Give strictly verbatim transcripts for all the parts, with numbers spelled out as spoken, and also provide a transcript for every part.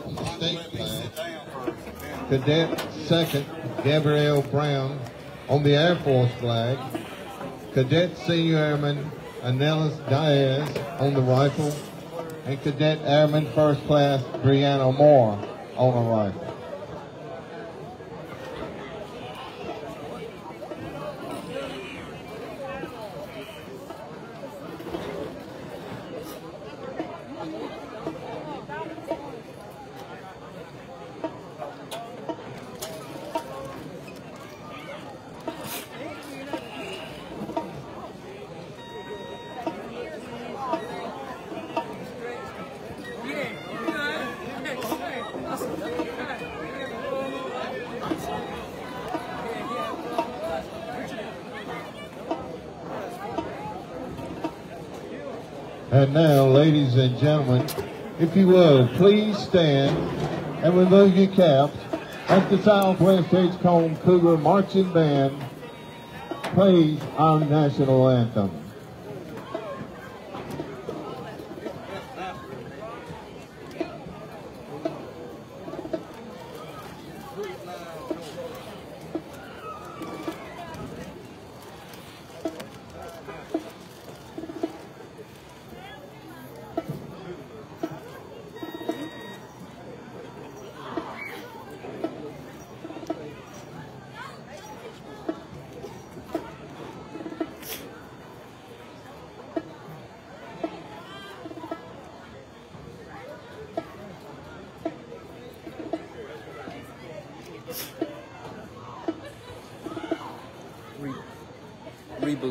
state flag. Cadet second, Gabrielle Brown on the Air Force flag. Cadet Senior Airman Anelis Diaz on the rifle. And Cadet Airman First Class Brianna Moore on the rifle. And now, ladies and gentlemen, if you will, please stand and remove your caps as the Southwest Edgecombe Cougar Marching Band plays our national anthem. Reboot.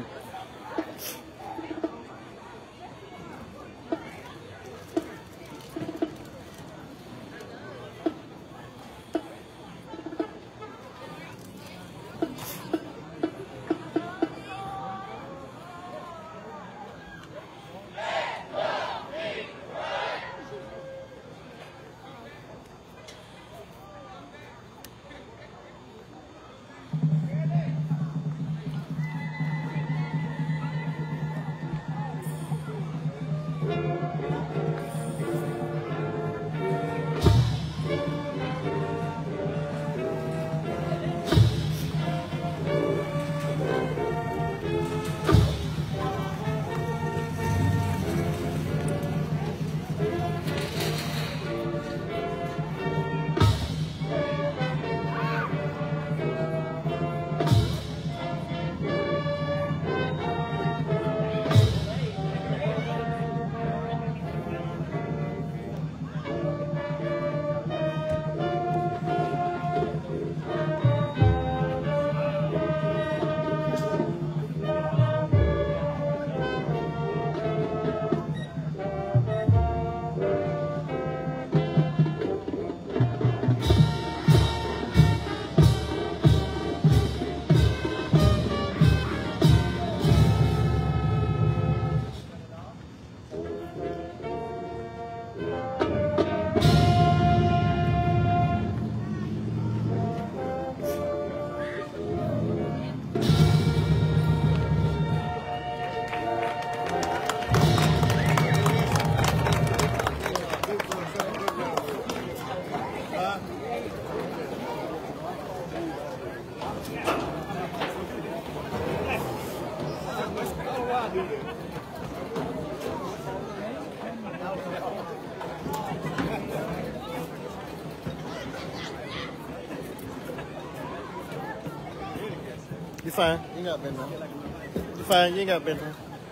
You fine. You ain't got been there. You fine. You ain't got been there.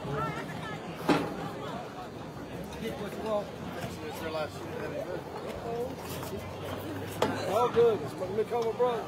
All good. It's my Midcomer brother.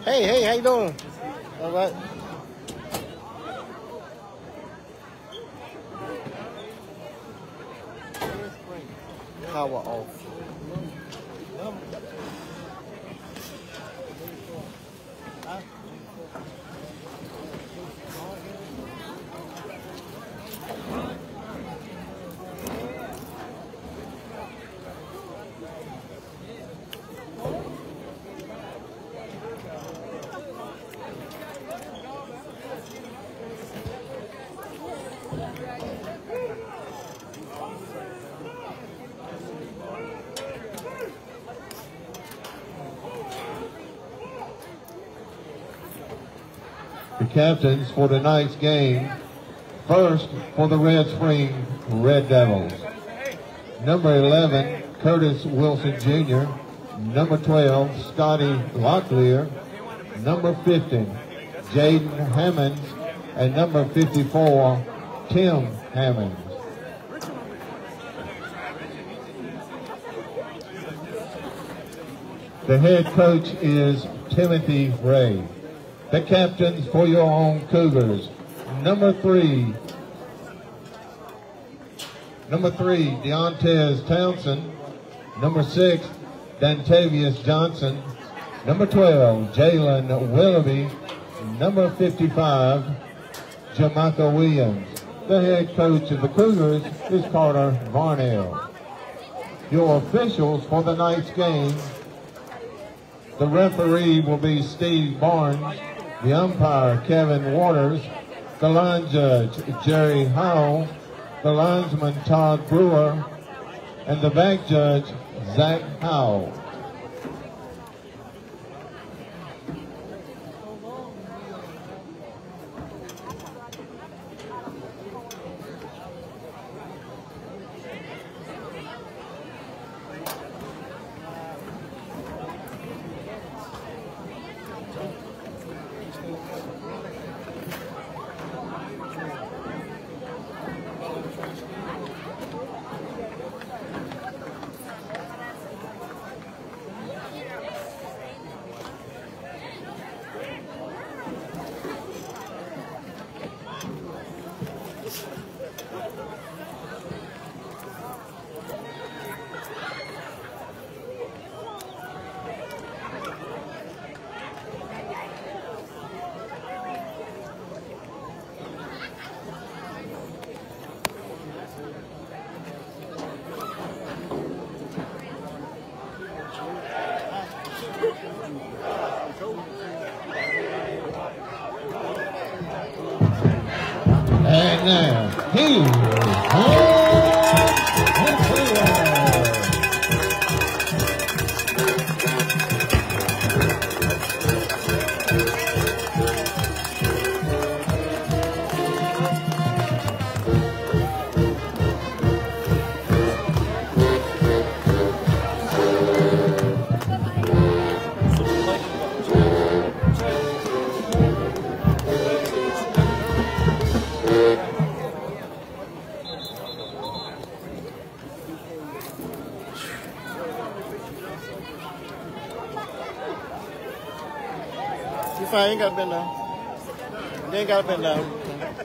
Hey, hey, how you doing? All right. Power off. The captains for tonight's game. First, for the Red Spring Red Devils. Number eleven, Curtis Wilson Junior Number twelve, Scotty Locklear. Number fifteen, Jaden Hammonds. And number fifty-four, Tim Hammonds. The head coach is Timothy Ray. The captains for your home Cougars. Number three, number three, Deontez Townsend. Number six, Dantavius Johnson. Number twelve, Jalen Willoughby. Number fifty-five, Jamaica Williams. The head coach of the Cougars is Carter Varnell. Your officials for the night's game. The referee will be Steve Barnes. The umpire, Kevin Waters. The line judge, Jerry Howell. The linesman, Todd Brewer. And the back judge, Zach Howell. And now, here's home. You fine, you ain't gotta bend down. You ain't gotta bend down.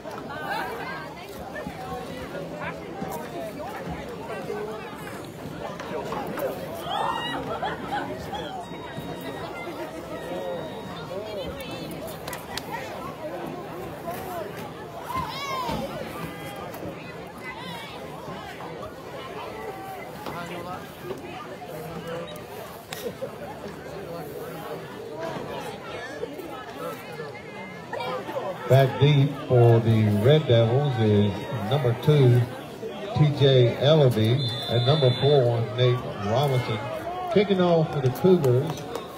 Back deep for the Red Devils is number two, T J Ellaby, and number four, Nate Robinson. Kicking off for the Cougars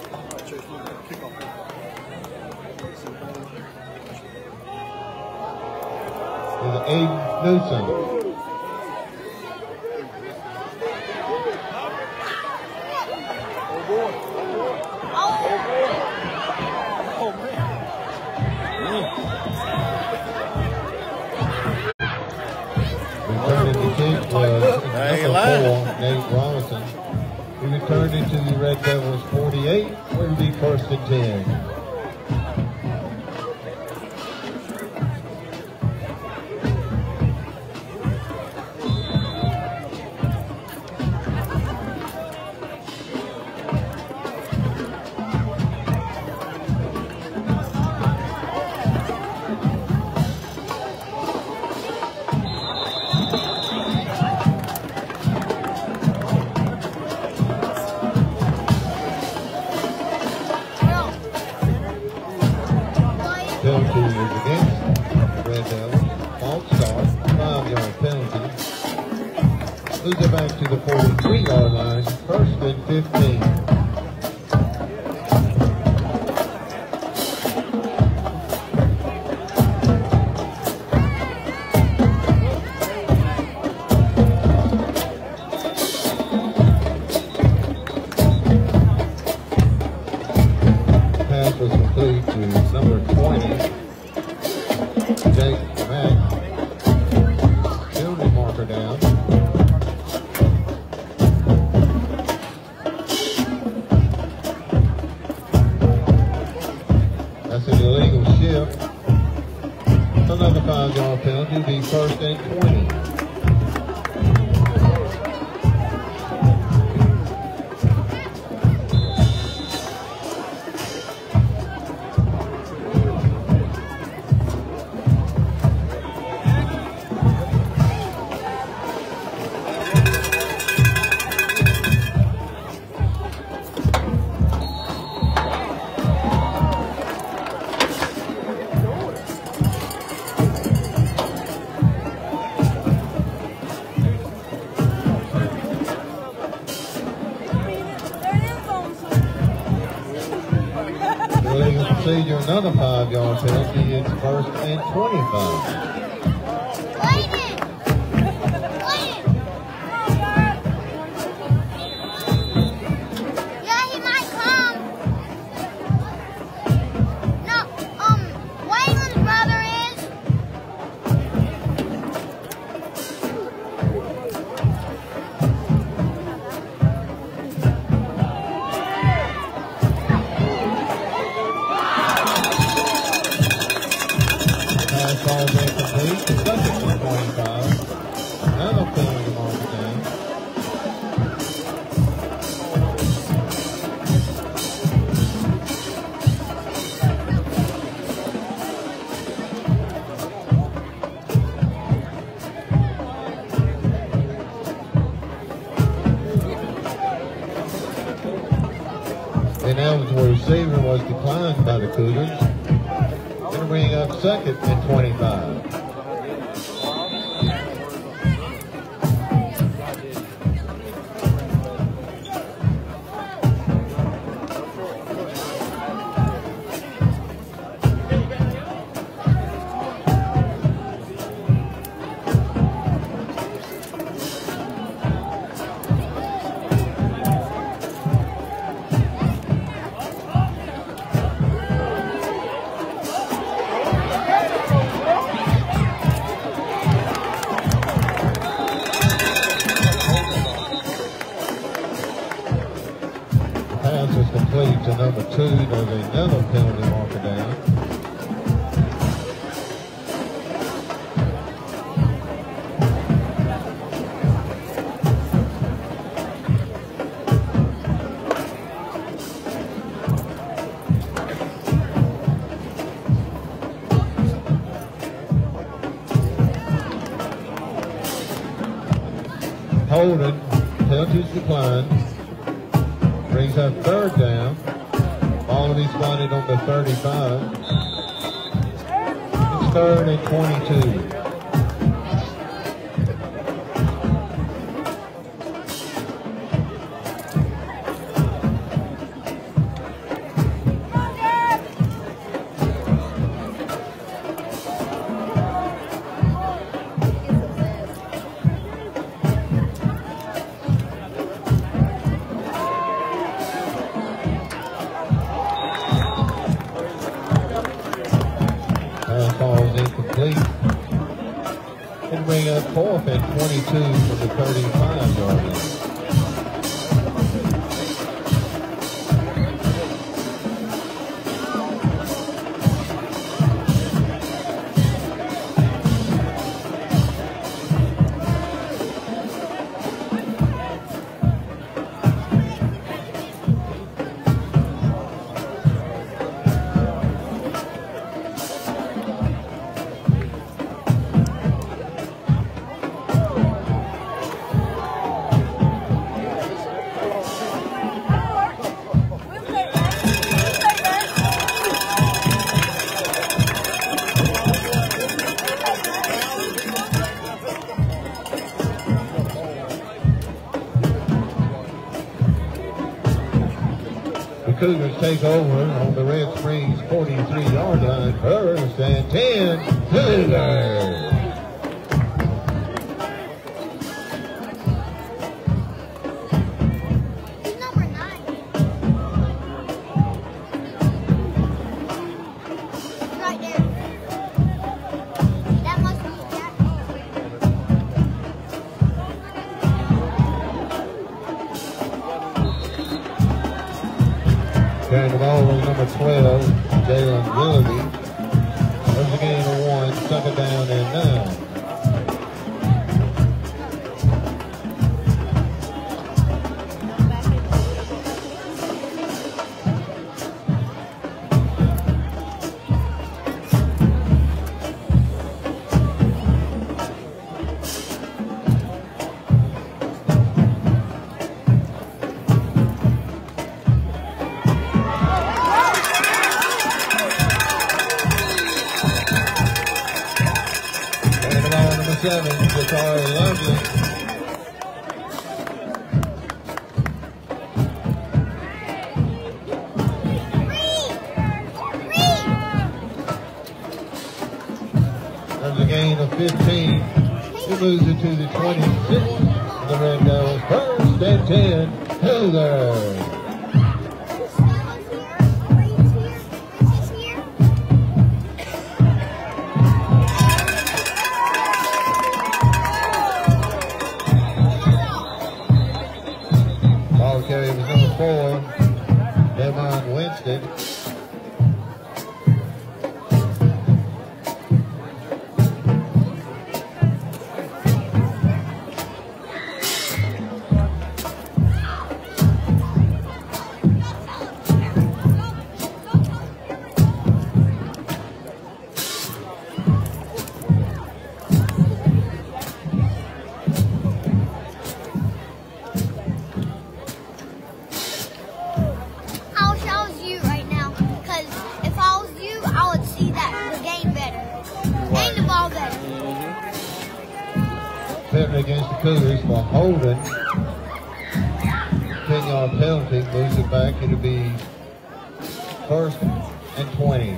is Aiden Newsom. Nate Robinson. He returned into the Red Devils forty-eight. Will be first and ten. moves it back to the forty-three yard line, first and fifteen. Pass was complete to number twenty, Jake Mack. Penalty marker down. That's an illegal shift. Another five yard penalty will be first and twenty. Illegal procedure, another five yard penalty. It's first and twenty-five. Yeah, he might come. No, um, Waylon's brother is. Pass ball back complete. Second and twenty-five. Another penalty marker down. Ineligible receiver was declined by the Cougars. Going to bring up second and twenty-five. Pass is complete to number two. There's another penalty marker down. Holding, penalties declined. Brings up third down. Ball will be spotted on the thirty-five. It's third and twenty-two. Pass ball is incomplete. And bring up fourth and twenty-two from the thirty-five yard line. Cougars take over on the Red Springs forty-three yard line. First and ten, Cougars. Carrying the ball with number twelve, Jalen Willoughby. There's a gain of one, second down and nine. Seven, Jatari Lovely. There's a gain of fifteen. He moves it to the twenty-six. The Red Devils first and ten. Cougars. Carry was number four, Devon Winston. Against the Cougars for holding. ten yard penalty, moves it back. It'll be first and twenty.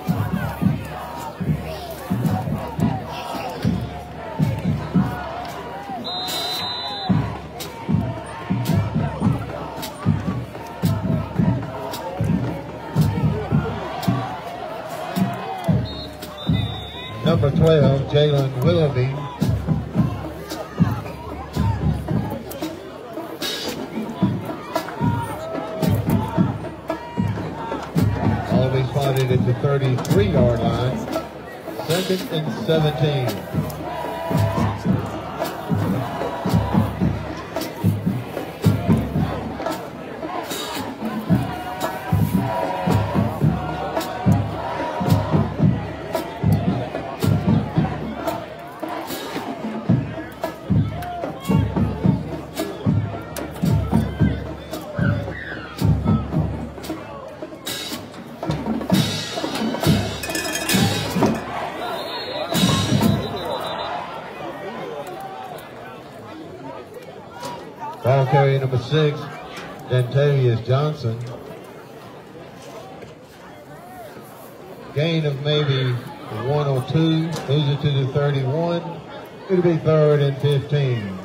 Number twelve, Jalen Willoughby. Spotted at the thirty-three yard line, second and seventeen. Ball carrier number six, Dentavius Johnson. Gain of maybe one or two, moves it to the thirty-one. It'll be third and fifteen.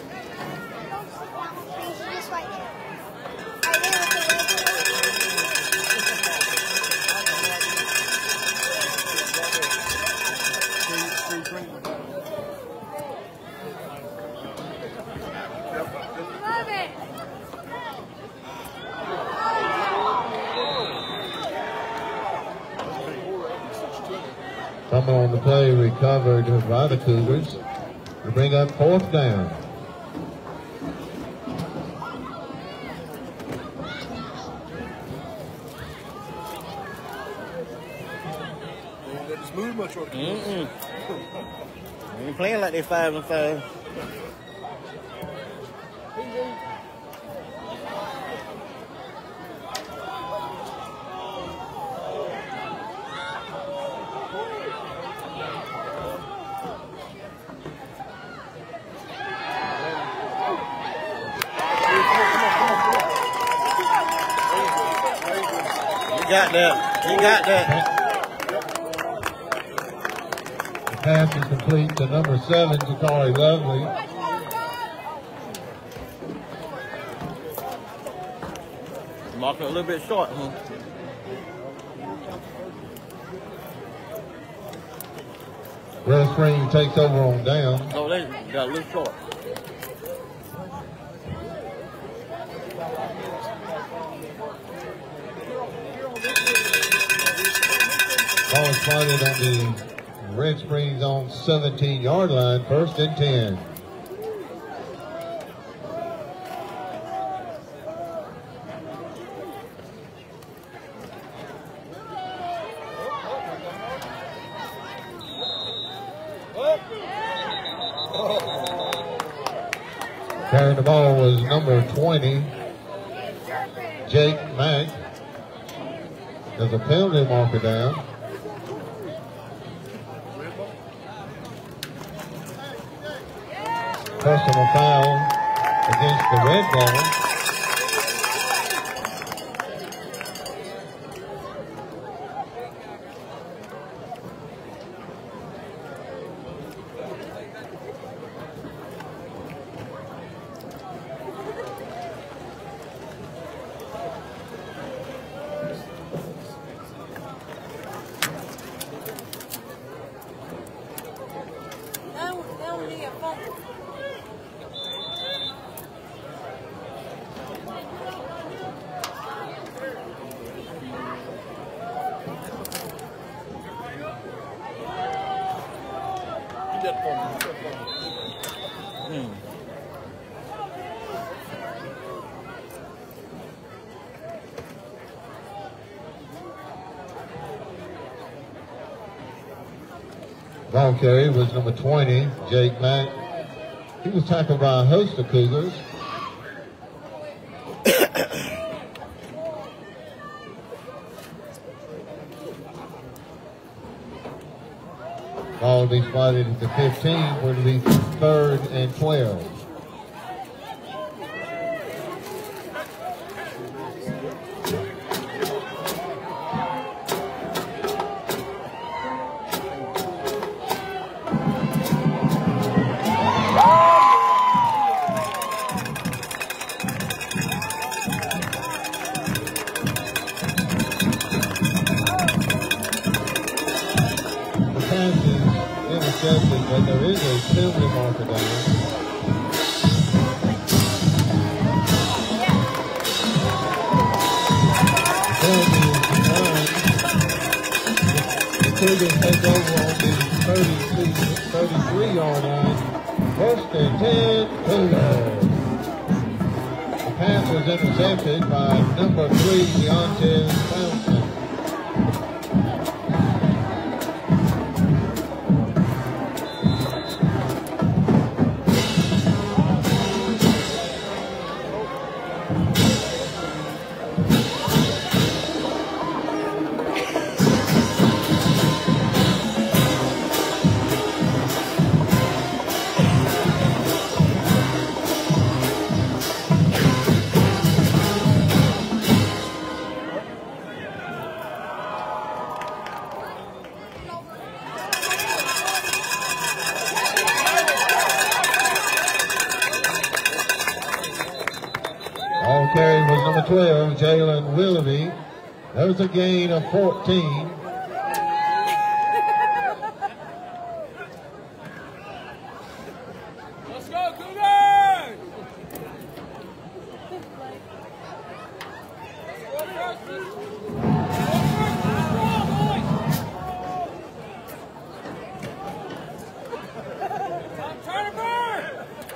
Fumble on the play recovered by the Cougars to bring up fourth down. Just move much on the Mm-mm. They ain't playing like they five and five. got that. He got that. The pass is complete to number seven, Jakari Lovely. Marking a little bit short, huh? Red Spring takes over on down. So they got a little short. Ball spotted on the Red Springs on seventeen yard line, first and ten. Carrying the ball was number twenty, Jake Mack. There's a penalty marker down. Personal foul against the red ball. Ball carry was number twenty, Jake Mack. He was tackled by a host of Cougars. Ball will be spotted at the fifteen, where it'll be third and twelve. But there is a penalty marker down. The penalty is nine. The Cougars take over on the thirty-three yard line. First and ten, Cougars. The pass was intercepted by number three, Deontay Fountain. Carry was number twelve, Jalen Willoughby. That was a gain of fourteen. Let's go, Cougars! Turn it burn!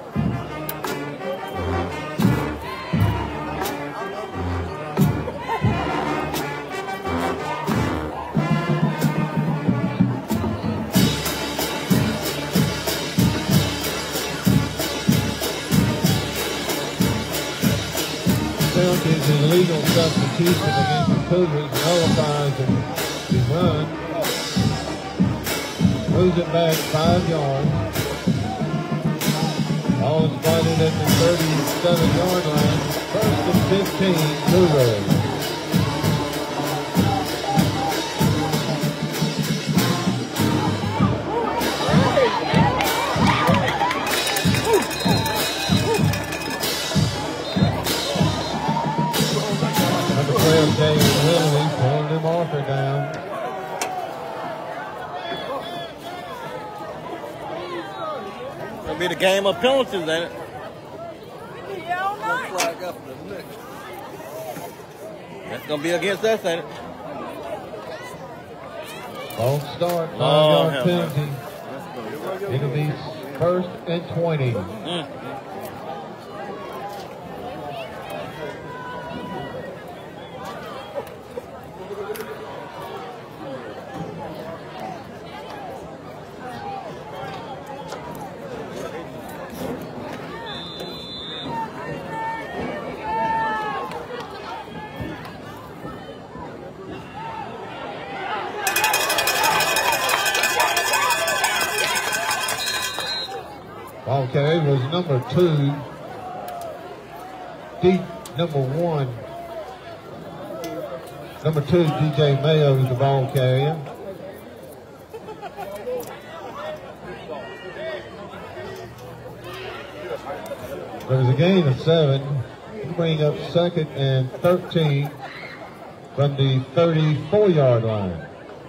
Is an illegal substitution against the Cougars, nullifies the run, moves it back five yards. Ball is spotted at the thirty-seven yard line, first and fifteen, Cougars. Jalen Willoughby pulling the marker down. It'll be the game of penalties, ain't it? Flag up in the next. That's gonna be against us, ain't it? False start, Oh, five-yard hell penalty. It'll be first and twenty. Mm. Ball carrier was number two. D number one. Number two, D J Mayo is the ball carrier. There was a gain of seven. We'll bring up second and thirteen from the thirty-four yard line.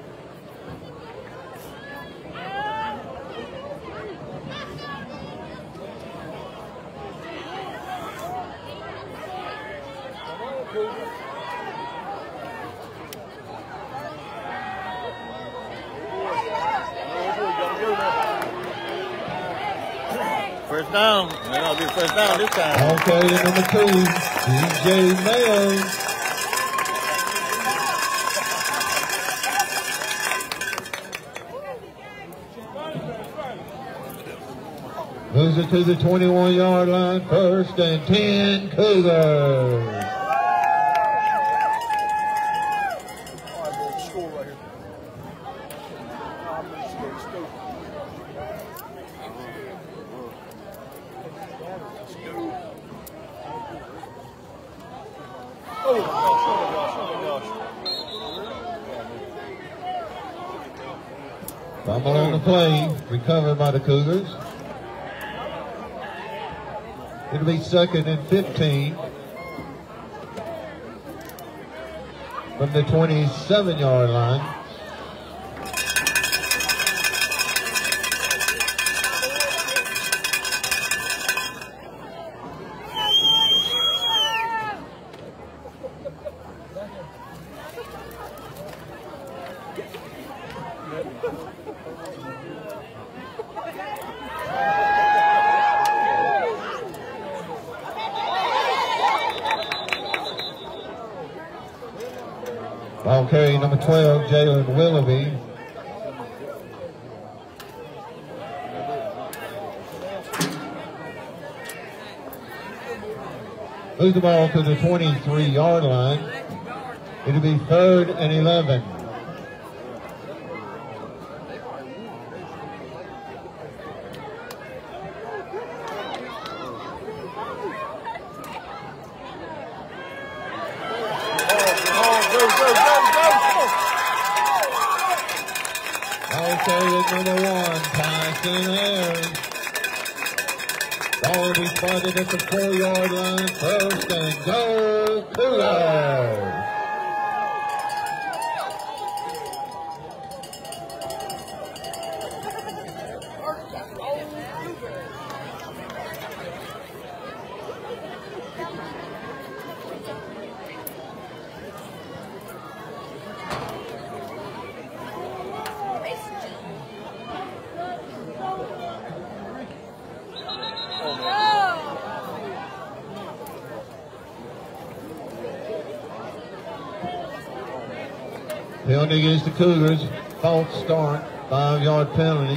First down. It'll be first down this time. Okay, number two, D J Mayo. Moves it to the twenty-one yard line, first and ten, Cougars. Score right here. Oh my gosh, oh my gosh, oh my gosh. Fumble on the play, recovered by the Cougars. It'll be second and fifteen from the twenty-seven yard line. Ball carry number twelve, Jalen Willoughby. Moves the ball to the twenty-three yard line. It'll be third and eleven. Number one, Tyson Ayers. Ball will be spotted at the four yard line, first and goal, Cougars. Penalty against the Cougars, false start, five yard penalty.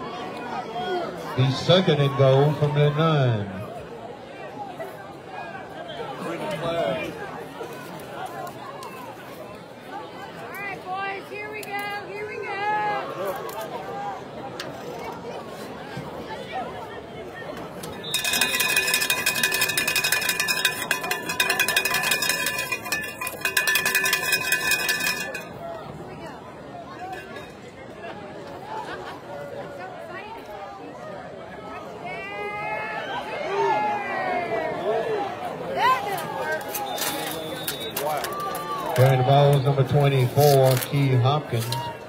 Be second and goal from the nine. All right, boys, here we go, here we go. Carrying the ball is number twenty-four, Key Hopkins.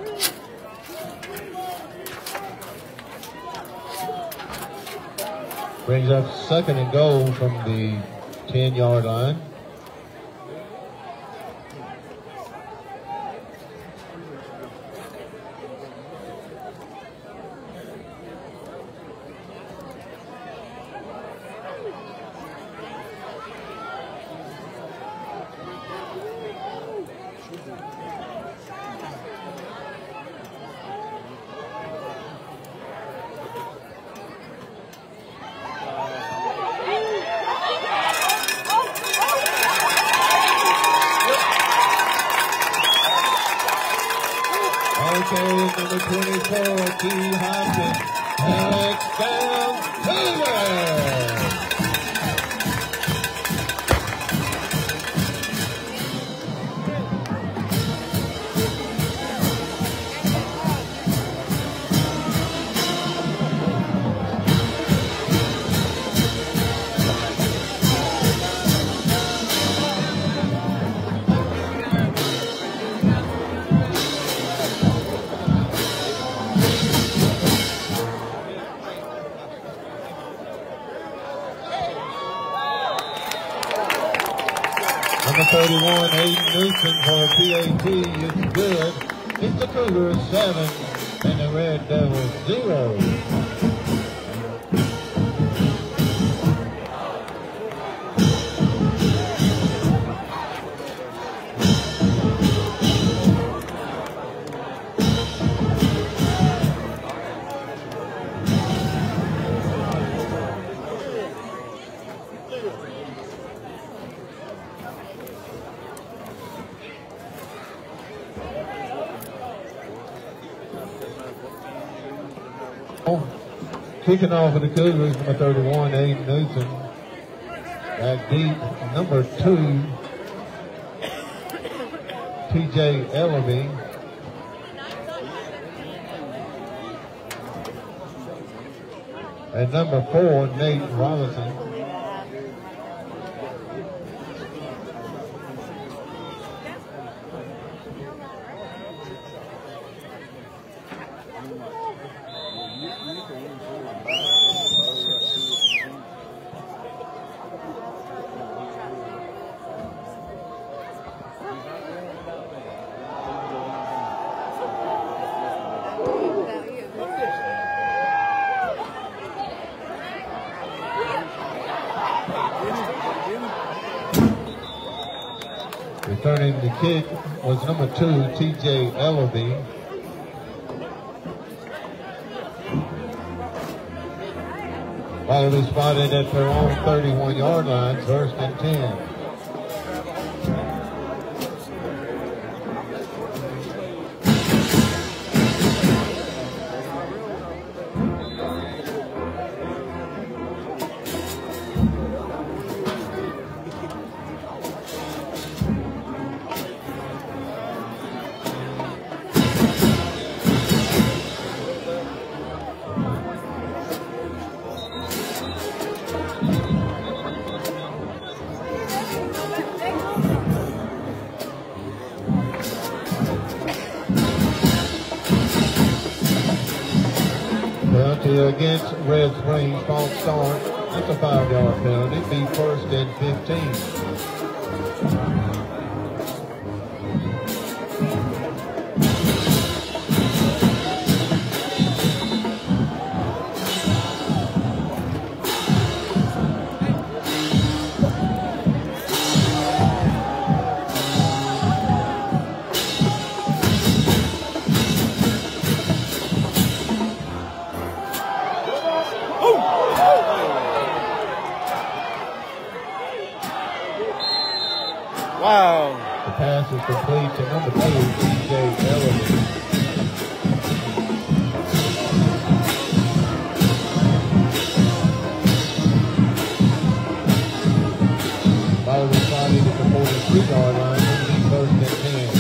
Brings up second and goal from the ten-yard line. Number twenty-four, Key Hopkins, touchdown, Cougars! Number thirty-one, Hayden Newsom for P A T is good. It's the Cougars seven and the Red Devils zero. Kicking off of the Cougars, number thirty-one, Aiden Newsom. Back deep, number two, T J Ellaby. And number four, Nate Robinson. Returning the kick was number two, T J Ellaby. Ball will be spotted at their own thirty-one-yard line, first and ten. Against Red Springs, false start. That's a five-yard penalty. Be first and fifteen. Wow. The pass is complete to number two, T J Ellaby. Ball was spotted at the forty-three-yard line, and be first and ten.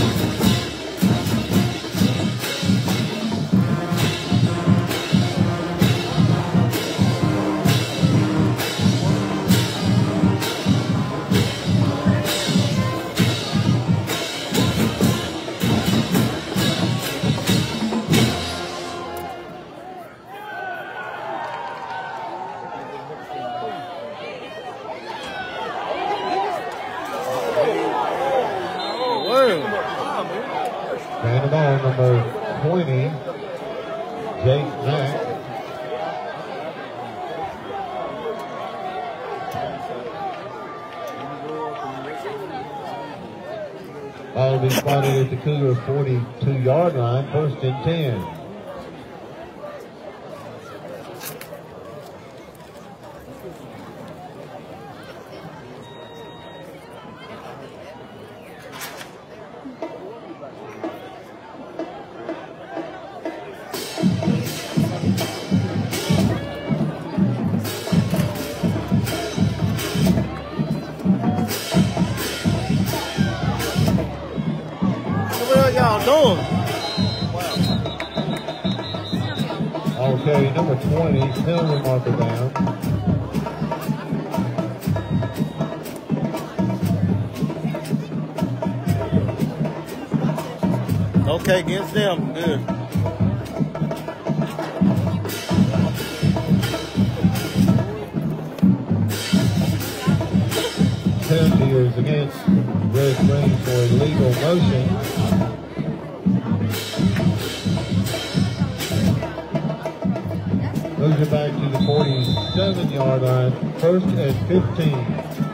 number twenty, Jake Mack. Ball will be spotted at the Cougar forty-two yard line, first and ten. Okay, number twenty, held the marker down. Okay, against them, good. Penalty is against Red Green for illegal motion. Moves it back to the forty-seven yard line, first and fifteen.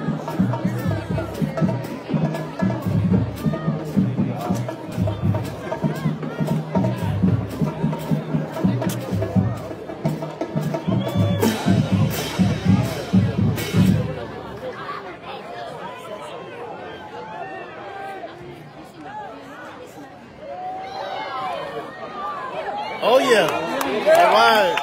Oh yeah, all right.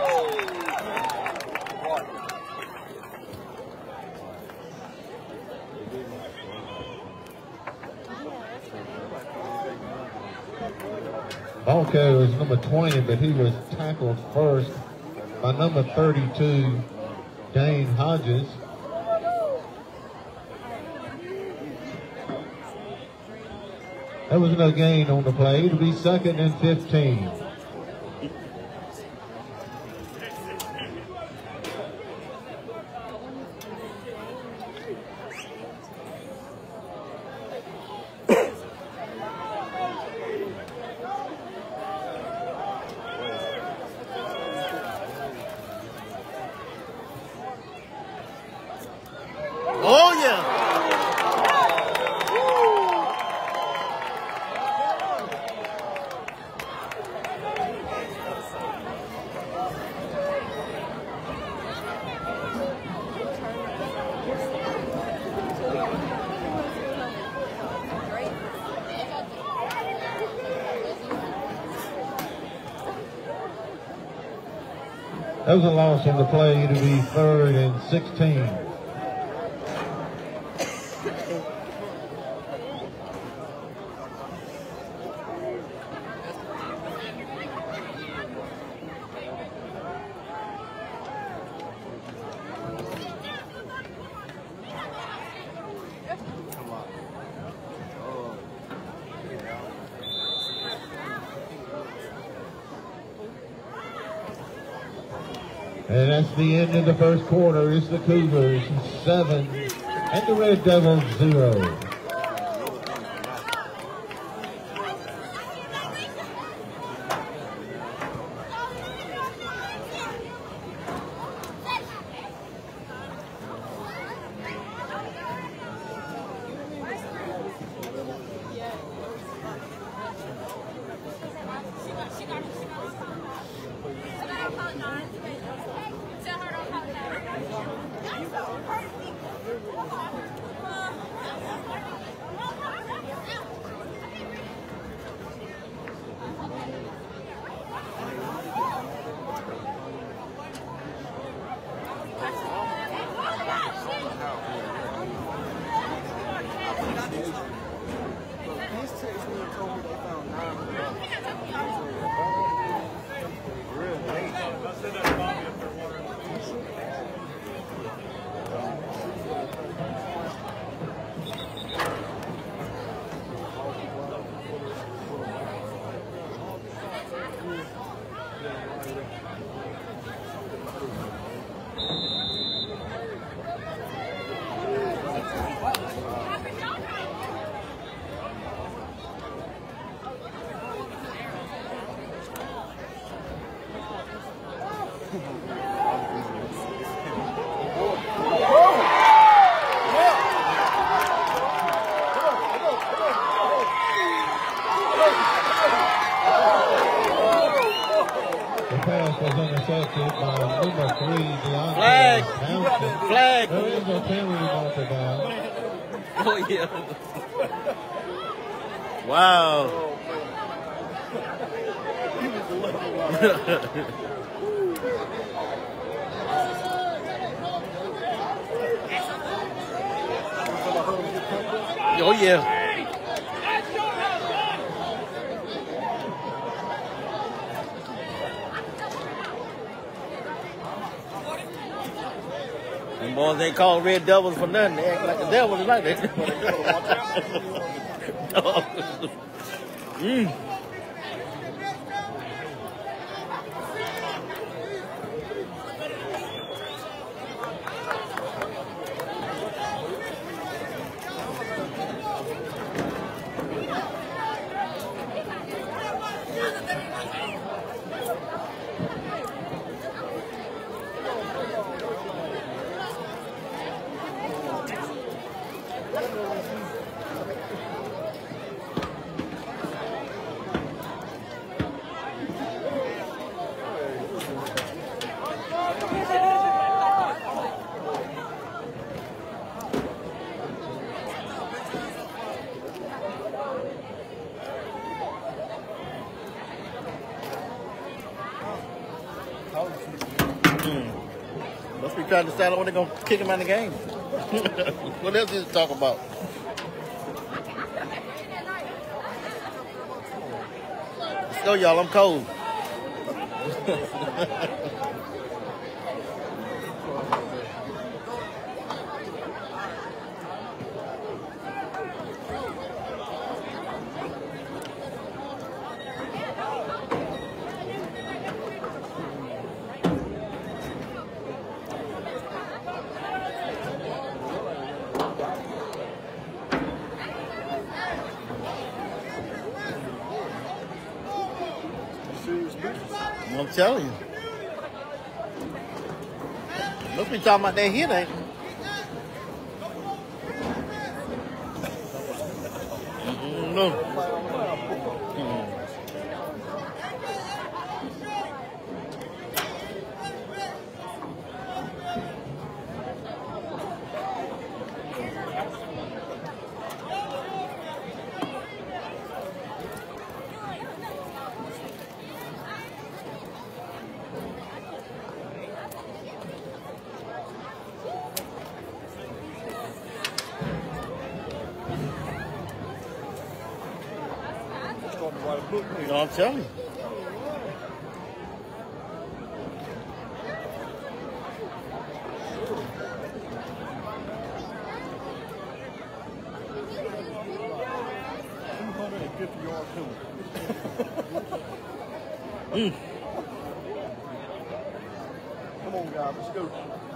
Ball carrier was number twenty, but he was tackled first by number thirty-two, Dane Hodges. There was no gain on the play. It'll be second and fifteen. Oh yeah. That was a loss on the play. It'll be third and sixteen. And that's the end of the first quarter. It's the Cougars seven and the Red Devils zero. There is a penalty marker down. Oh, yeah. Wow. Oh, yeah. Them boys ain't called Red Devils for nothing. They act like the Devils like that. mm. Must be trying to decide when they're going to kick him out of the game. What else is to talk about? Let's go, y'all. I'm cold. I'm telling you. Must be talking about that hit, ain't it? Mm, no. Mm. You know what I'm telling you. two hundred fifty yard penalty. mm. Come on, guys, let's go.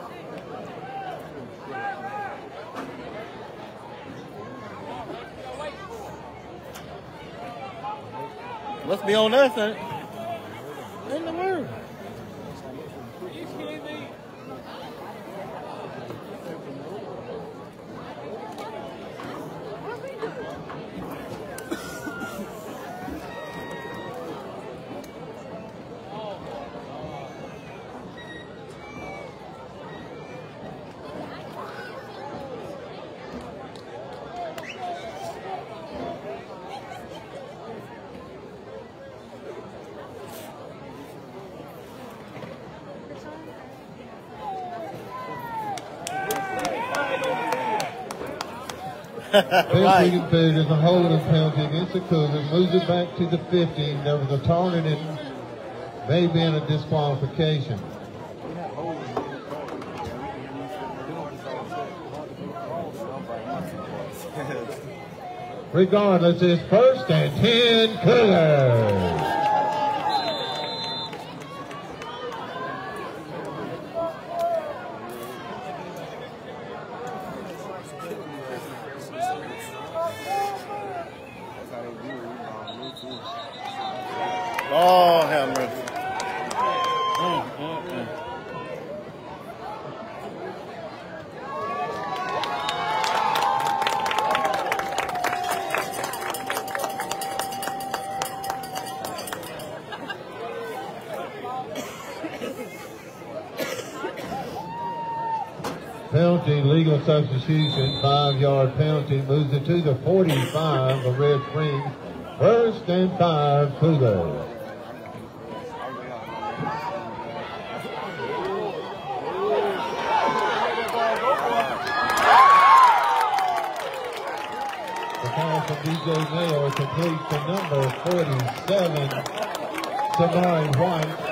Must be on us, ain't it? In the world. Right. Freedom food is a holding penalty against the Cougars. Moves it back to the fifteen. There was a targeted, may be in a disqualification. Regardless, it's first and ten Cougars. Oh, have mercy. Mm, mm, mm. penalty, legal substitution, five-yard penalty, moves it to the forty-five of Red Springs. First and five, Cougars. The pass from D J Mayo completes to number forty-seven, Samari White.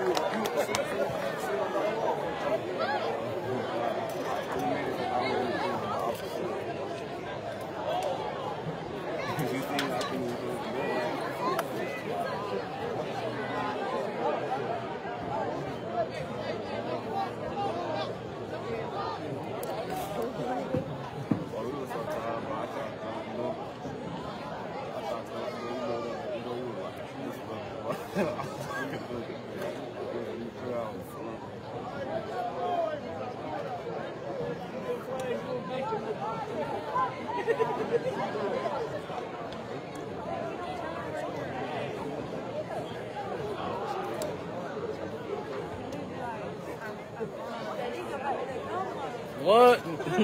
What?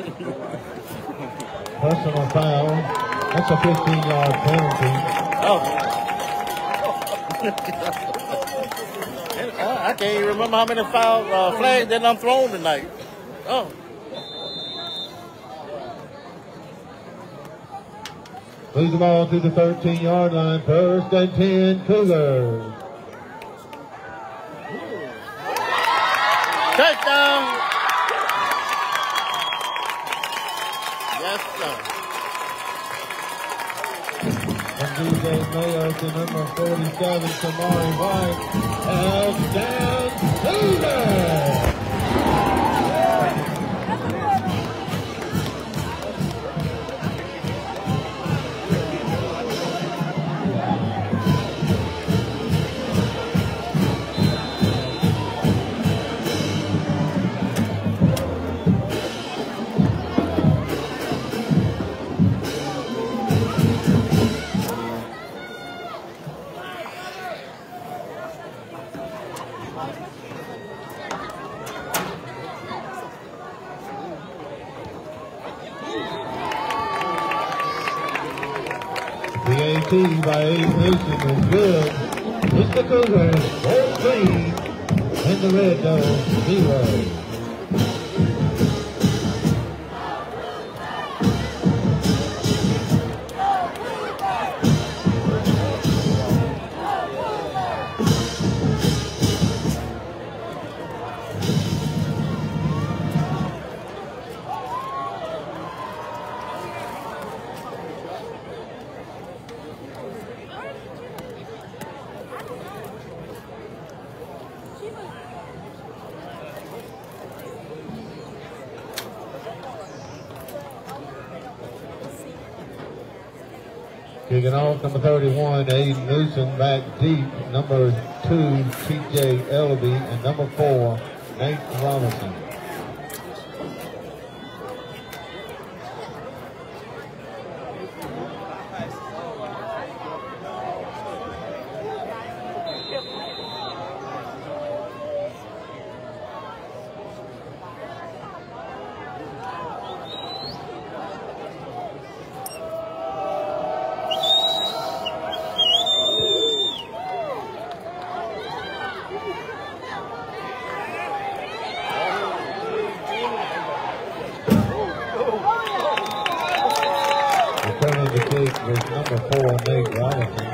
Personal foul. That's a fifteen-yard penalty. Oh. I can't even remember how many foul uh, flags that I'm thrown tonight. Oh. Moves the ball to the thirteen-yard line. First and ten, Cougars. Touchdown. Yes, sir. From D J Mayo to number forty-seven, Samari White. Touchdown, Cougars! The A T by Abe Newsom is good. It's the Cougars, fourteen, and the Red Dogs, zero. Kicking off, number thirty-one, Aiden Newsom, back deep. Number two, T J Ellaby, and number four, Nate Robinson. Was number four, Nate Robinson.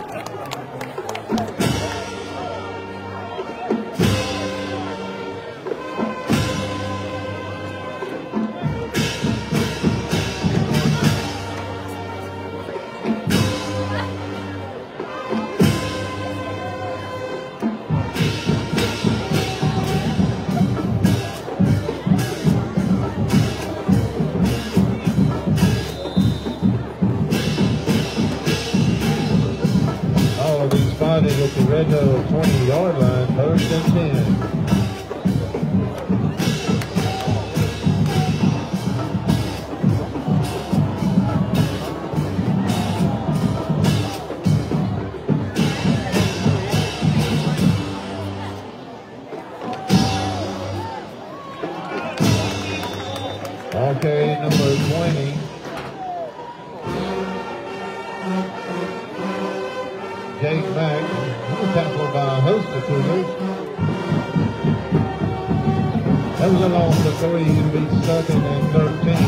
At the Red Dog twenty-yard line, first and ten. Ball carry number twenty. Jake Mack, tackled by a host of Cougars. That was a loss of three. He'll be second and thirteen.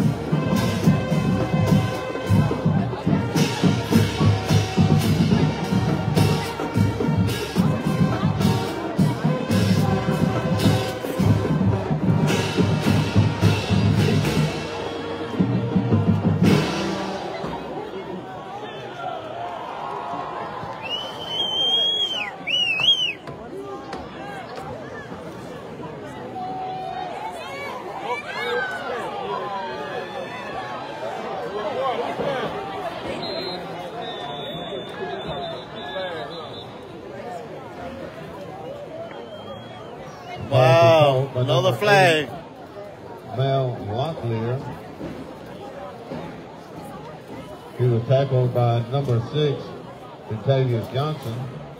Wow, another flag. Mel Locklear. He was tackled by number six, Contavious Johnson.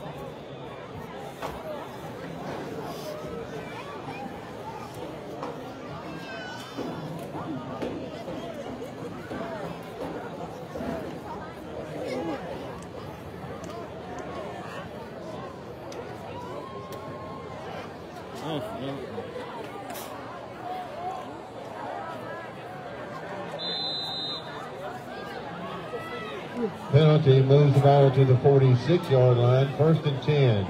Penalty moves the ball to the forty-six yard line, first and ten.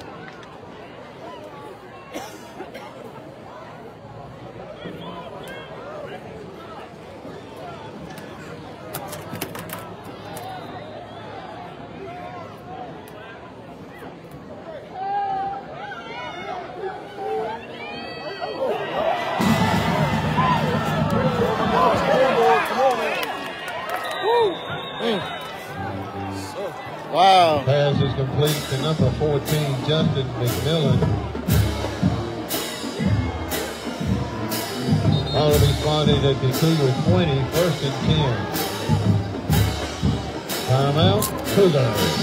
Wow. Pass is complete to number fourteen, Justin McMillan. Ball will be spotted at the Cougar twenty, first and ten. Timeout, Cougars.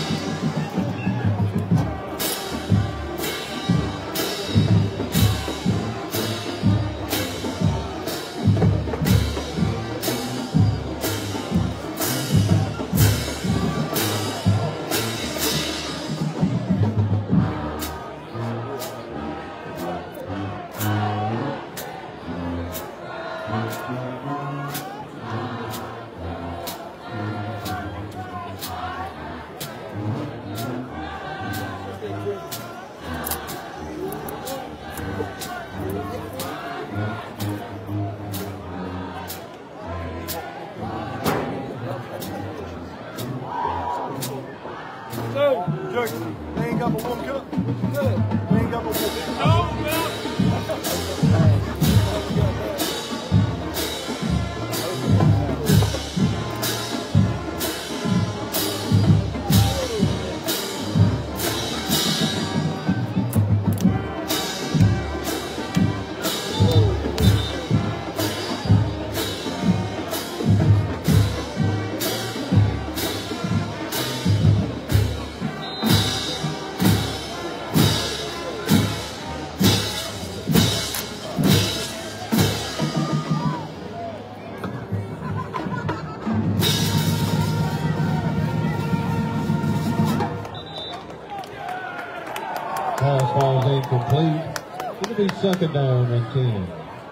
Pass falls incomplete. It'll be second down and ten.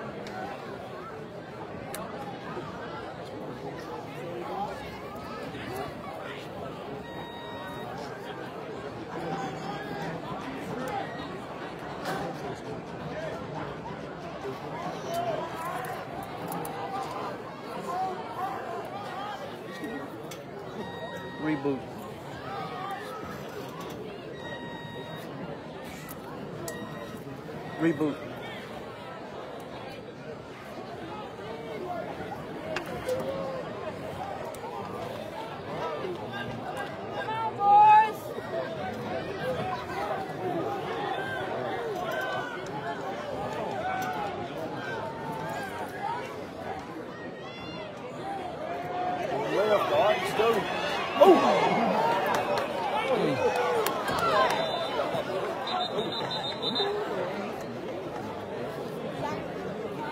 Reboot. Reboot.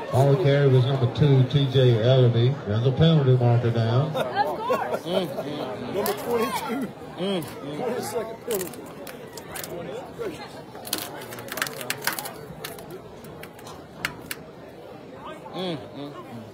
Ball carry was number two, T J Ellaby. There's a penalty marker down. Of course. Mm, mm, Number twenty-two. mm, mm. twenty-second penalty. Gracious. Mm, mm.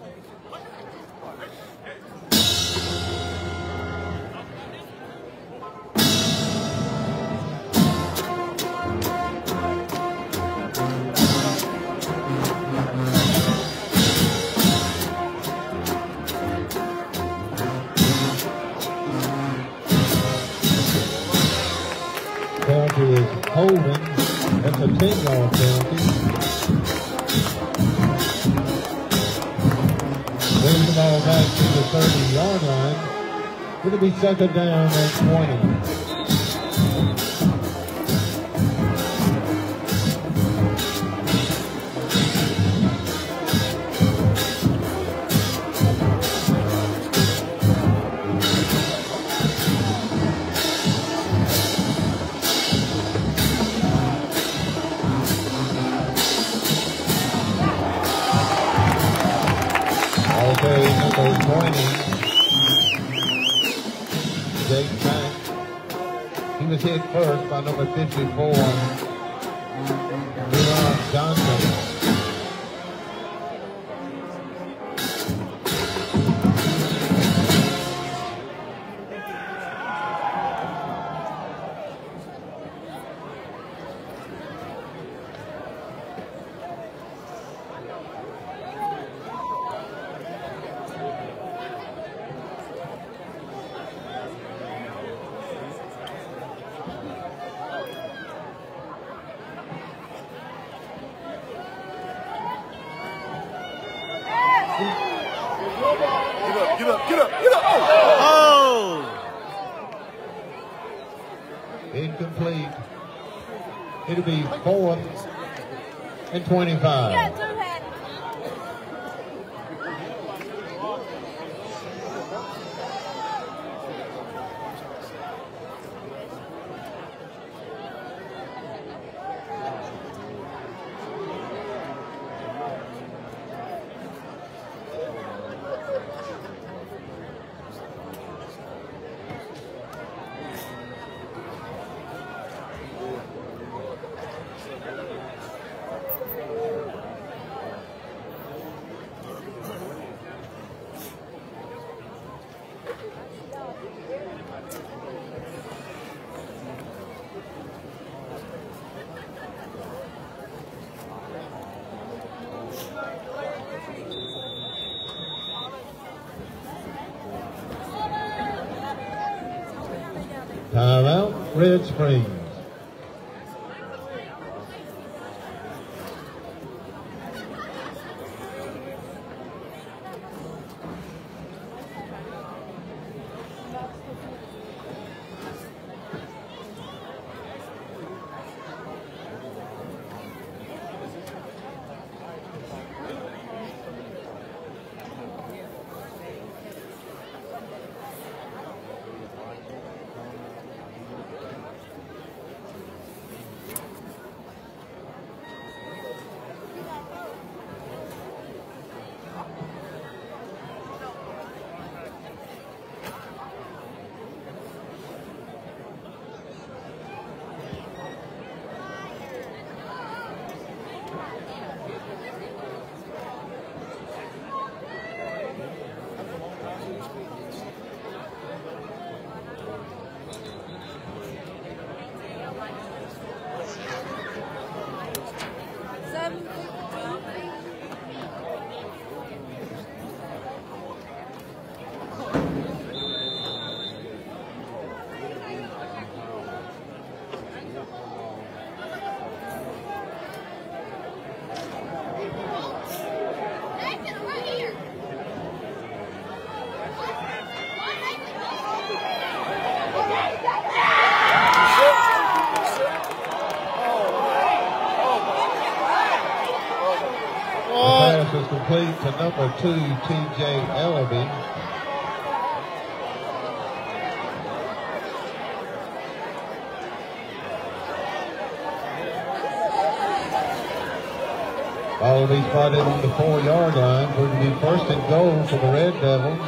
Penalty is holding. That's a ten-yard penalty. Brings the ball back to the thirty-yard line. It'll be second down at twenty. Okay, number twenty. Jake Banks. He was hit first by number fifty-four, Leon Johnson. Get up, get up, get up, get up. Oh! Incomplete. It'll be fourth and twenty-five. Yeah, do that. Timeout, Red Springs. Pass is complete to number two, T J Ellaby. Ball will be spotted on the four-yard line. Going to be first and goal for the Red Devils.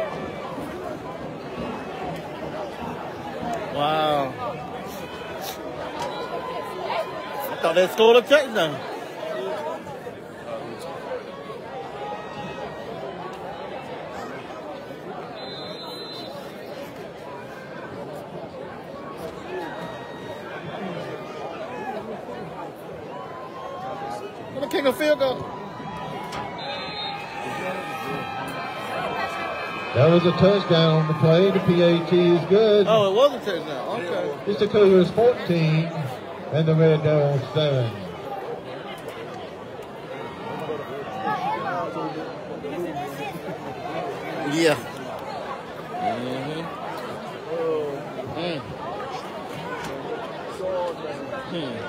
Wow. I thought they scored a touchdown. Let me kick a field goal. That was a touchdown on the play. The P A T is good. Oh, it was a touchdown. Okay. It's the Cougars fourteen and the Red Devils seven. Yeah. Mm-hmm. Mm. Hmm.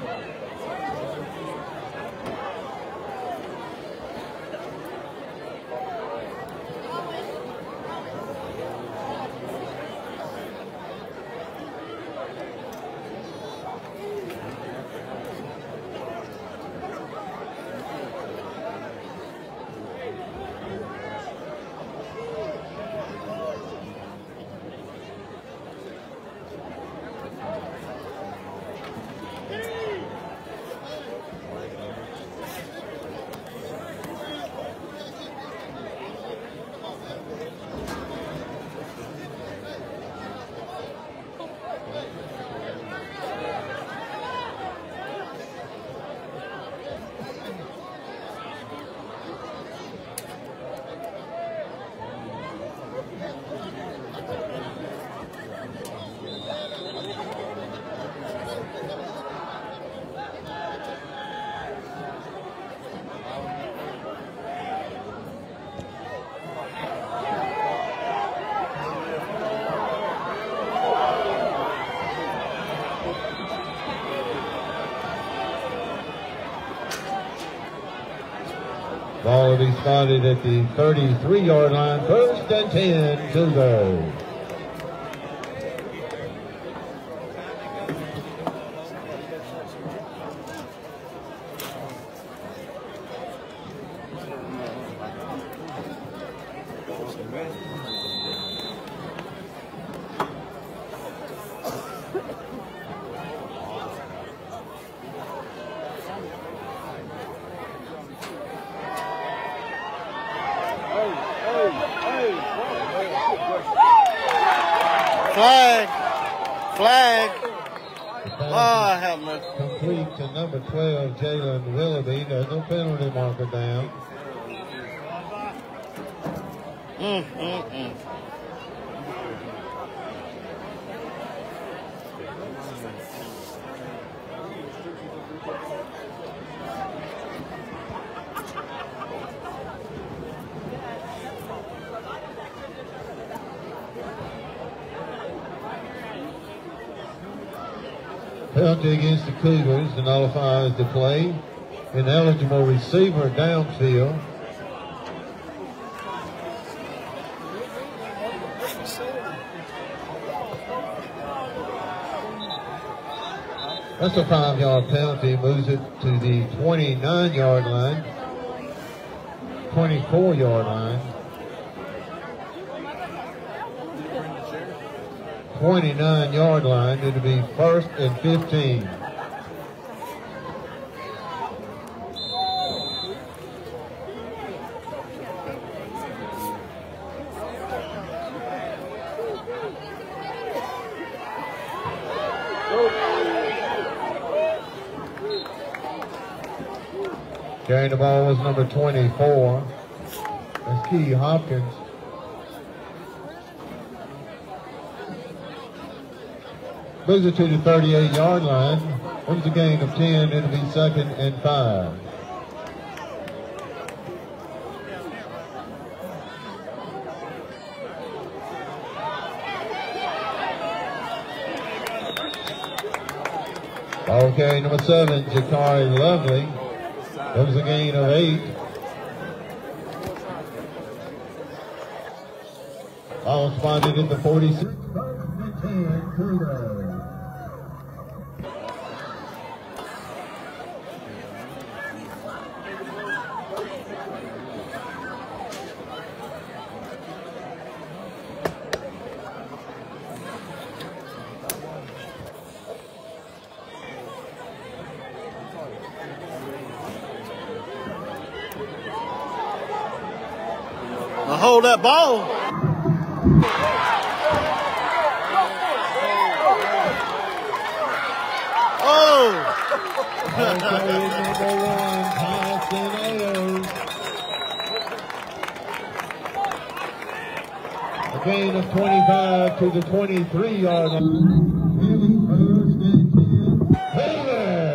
Ball will be spotted at the thirty-three-yard line. First and ten, Cougars. Flag. Flag. Oh, have mercy. Complete to number twelve, Jalen Willoughby. There's no penalty marker down. Mm, mm, mm. Penalty against the Cougars to nullifies the play. Ineligible receiver downfield. That's a five-yard penalty. Moves it to the twenty-nine-yard line, twenty-four-yard line. twenty-nine-yard line. It'll be first and fifteen. Carrying the ball was number twenty-four. That's Key Hopkins. Moves it to the thirty-eight-yard line. Wins a gain of ten. It'll be second and five. Ball carry number seven, Jakari Lovely. That was a gain of eight. Ball spotted at the forty-six. ten, Cougars. hold that ball. Oh! Also in number one, Tyson Ayers. A gain of twenty-five to the twenty-three yard line. Really first and ten. Taylor.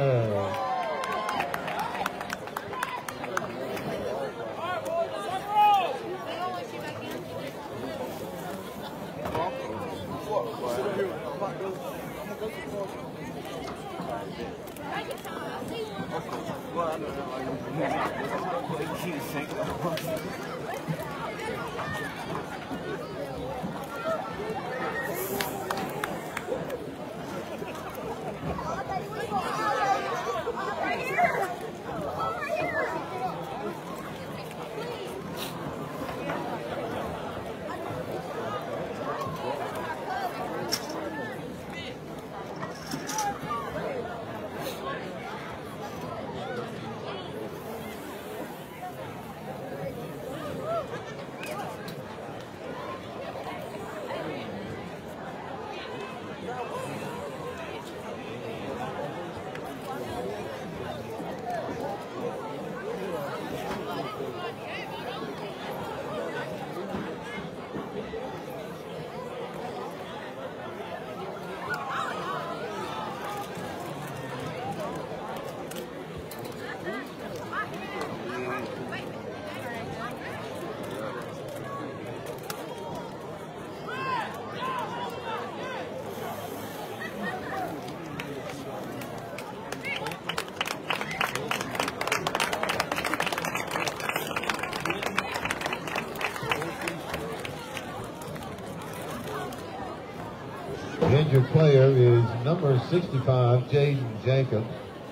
The injured player is number sixty-five, Jaden Jacobs.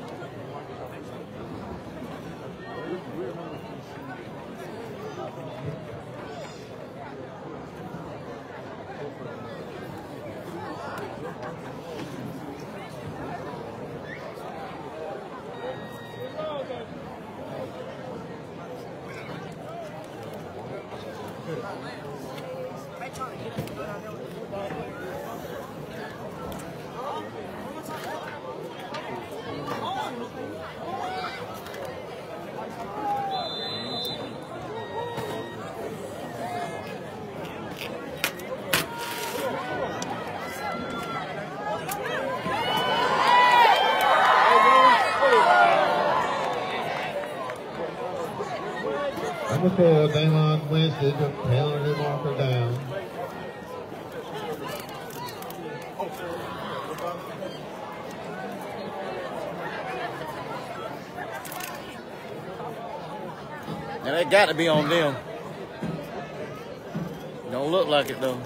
Number four, Damon Winston, penalty marker down. And it got to be on them. Don't look like it though.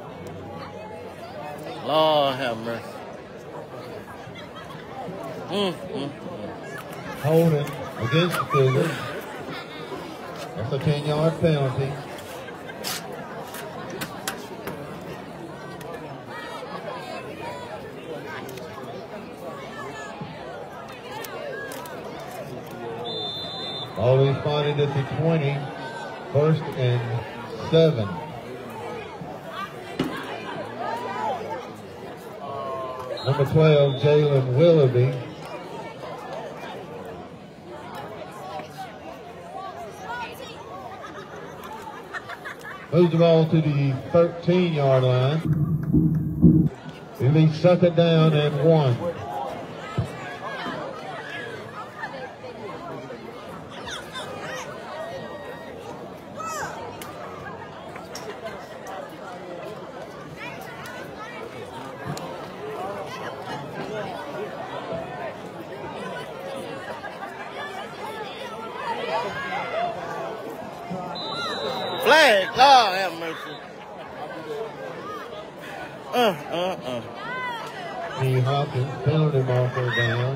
Lord have mercy. Mm, mm, mm. Holding against the Cougars. That's a ten yard penalty. Ball is spotted at the twenty, first and seven. Number twelve, Jalen Willoughby. Moves the ball to the thirteen yard line. He'll suck it down and one. Flag, Lord have mercy. Uh, uh, uh. T. Hopkins, penalty marker down.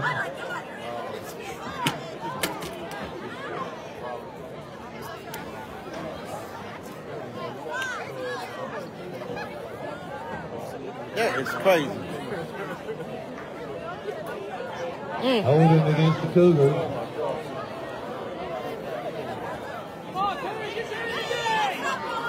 That is crazy. Mm. Holding against the Cougars. Come on, Terry, get your energy!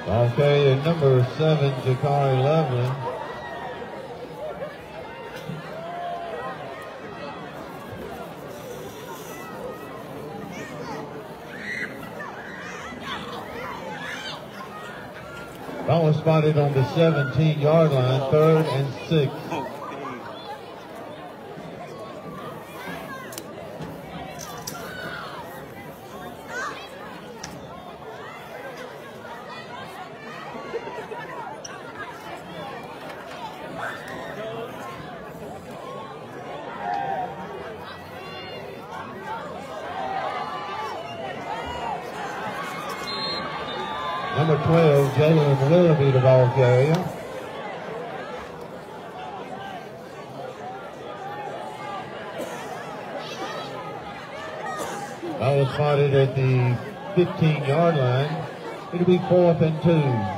Ball carrier number seven, Jakari Lovely. Ball was spotted on the seventeen yard line, third and six. Number twelve, Jalen Willoughby, the ball carrier. Ball was spotted at the fifteen yard line. It'll be fourth and two.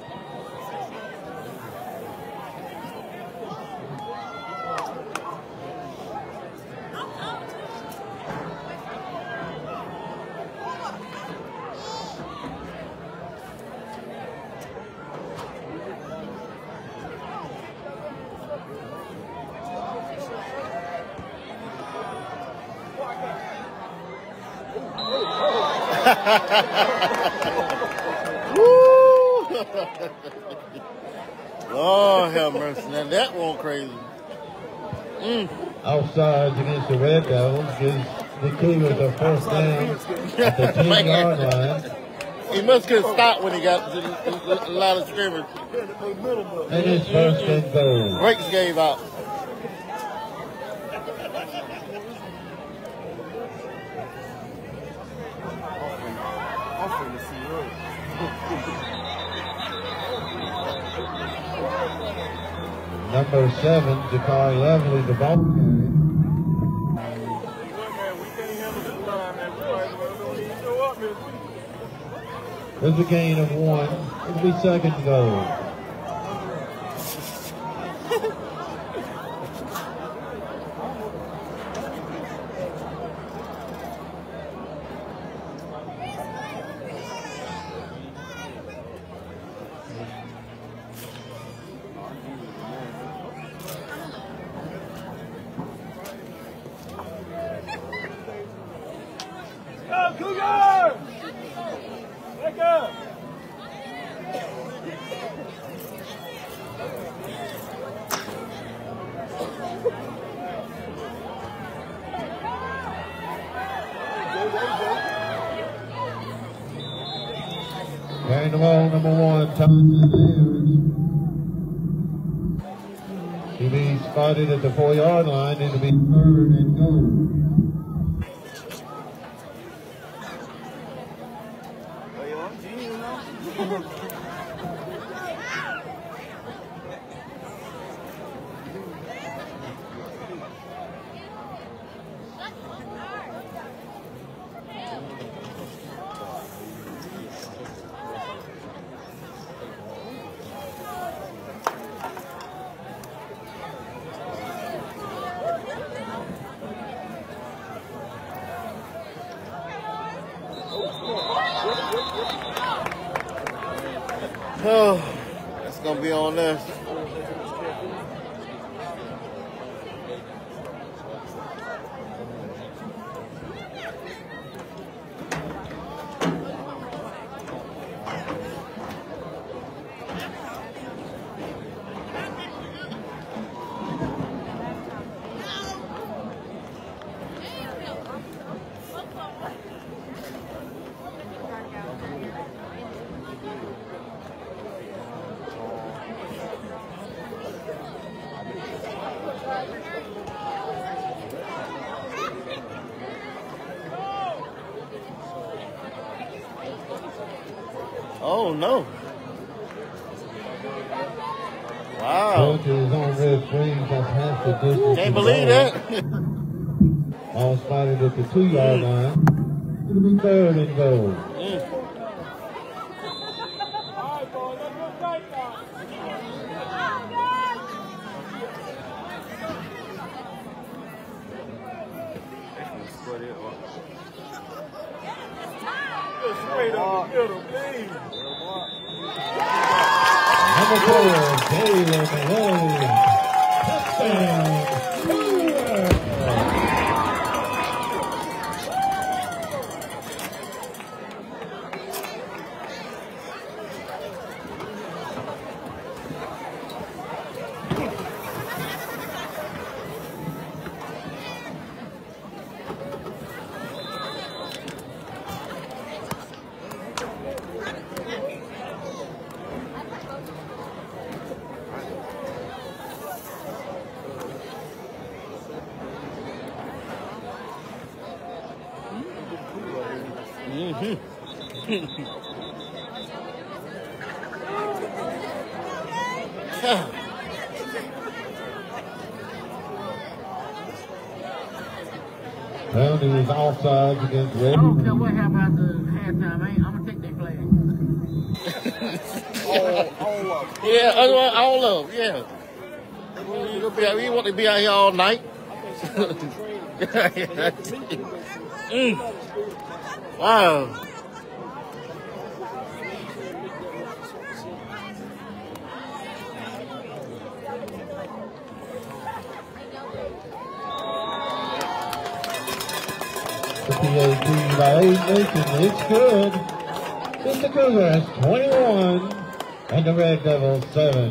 Lord have mercy. Now that one crazy. Mm. Offsides against the Red Devils gives the Cougars a first down at the ten yard line. He must have stopped when he got to a lot of scrimmage. And it's first and goal. Brakes gave out. Number seven, Jakari Lovely, the ball carrier. There's a gain of one. It'll be second and goal. Go Cougars! Wake up! Carrying the ball, number one, Thompson Ayers. He'll be spotted at the four yard line. It'll be third and goal. Oh, that's gonna be on us. Oh no. Wow. Coach is on red screen, that's half the distance. Can't believe that. All spotted at the two yard line. It'll be third and goal. Mm. Alright, boys, let's go right now. Straight up the middle, please. Number four, Taylor Malone. Touchdown. Penalty was offsides against Red. I don't care what happened after halftime. I ain't, I'm gonna take that flag. all, all of them. Yeah, all, all of them. Yeah. You, be, you want to be out here all night? mm. Wow. The P A T by eight Nation. It's good. It's the Cougars twenty-one and the Red Devils seven.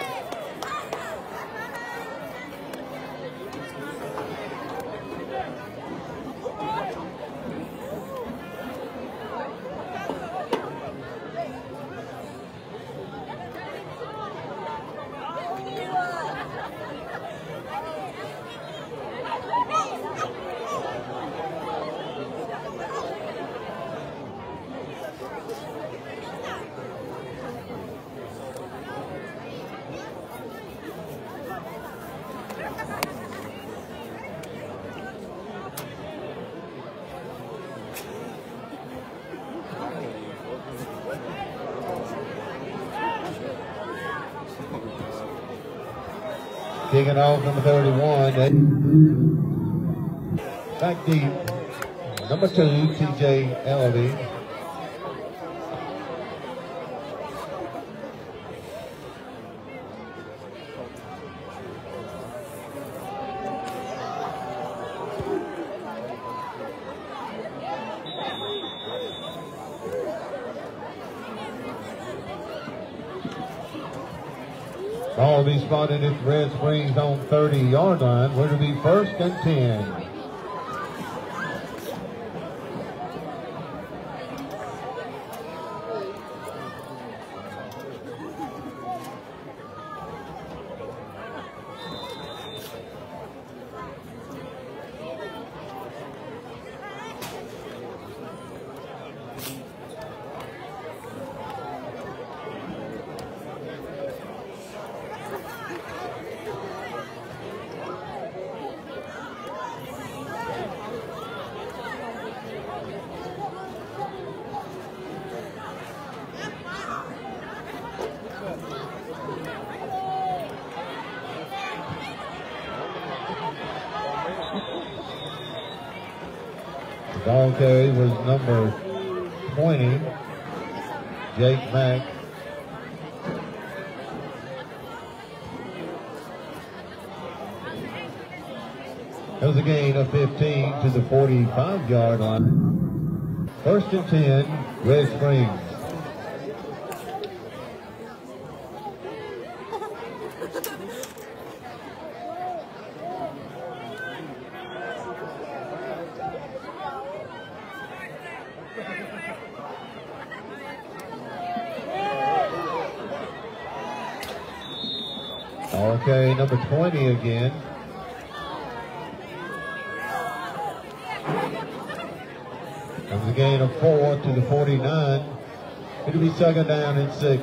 Kicking off number thirty-one. Back deep. Number two, T J Ellerby. Ball will be spotted at Red Springs on thirty yard line, where to be first and ten. Ball carry was number twenty, Jake Mack. That was a gain of fifteen to the forty-five yard line. First and ten, Red Springs. Okay, number twenty again. That was a gain of four to the forty-nine. It'll be second down and six.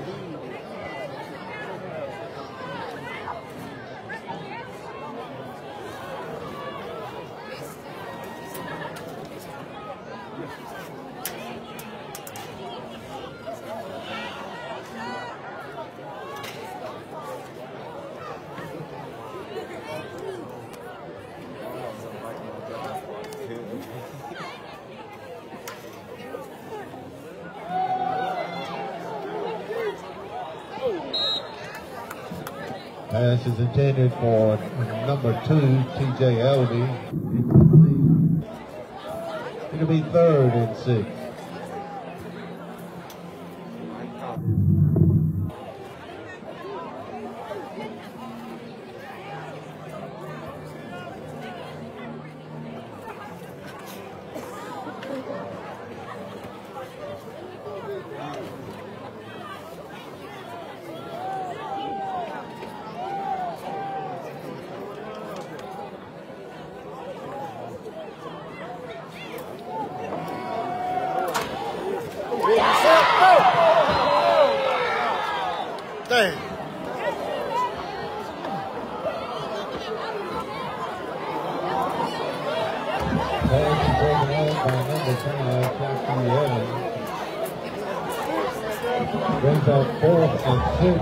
Pass is intended for number two, T J Elby. It'll be third and six. Dang. Pass is broken up by number five, Chelsea Evans. Brings up fourth and six.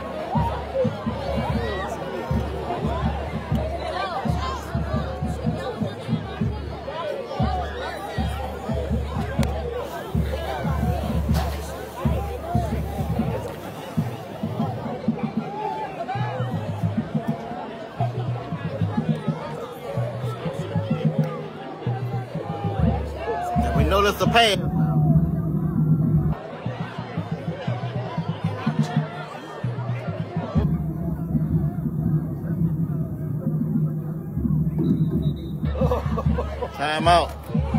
We know that's a pass. Time out.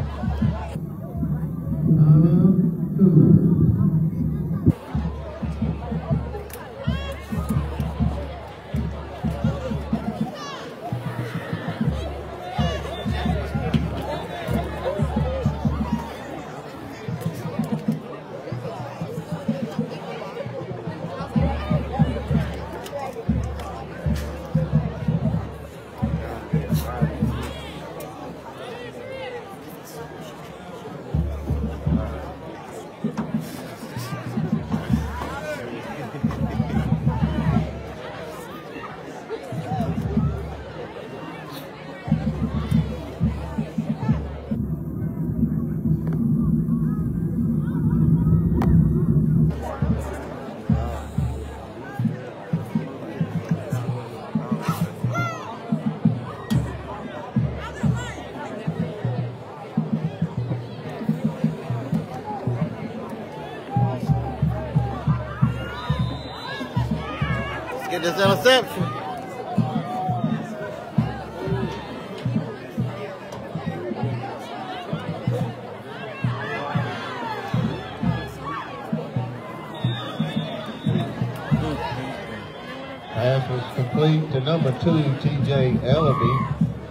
Get this interception. Pass was complete to number two, T J Elby.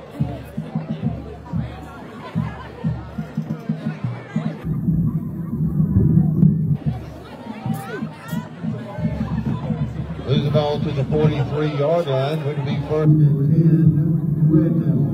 Lose the ball to the forty-three yard line, which will be first and ten. Whitney.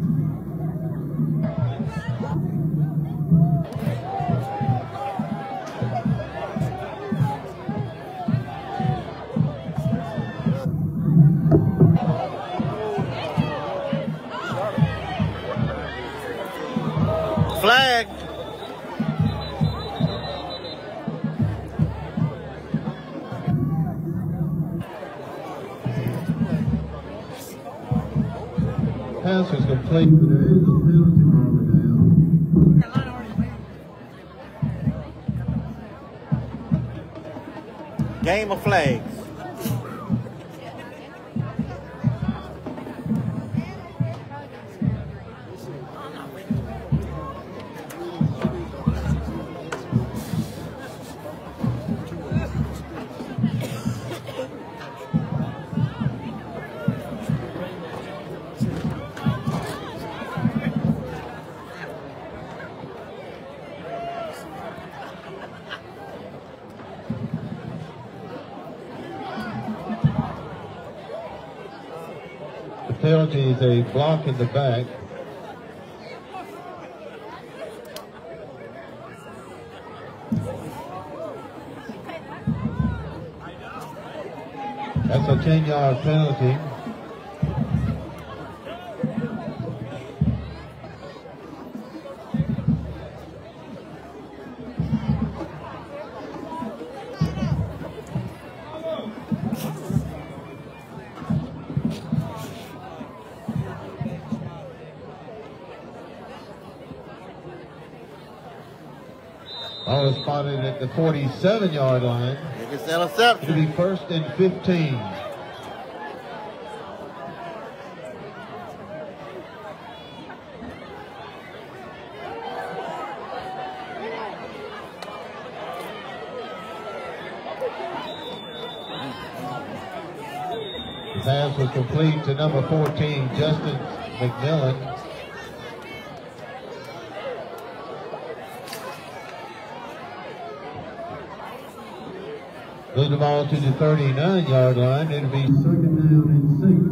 Flag. Pass was complete, but there is a penalty marker down. Game of flags. The penalty is a block in the back. That's a ten yard penalty. Ball is spotted at the forty-seven yard line. It's an interception. It'll be first and fifteen. Pass was complete to number fourteen, Justin McMillan. Move the ball to the thirty-nine yard line. It'll be second down and six.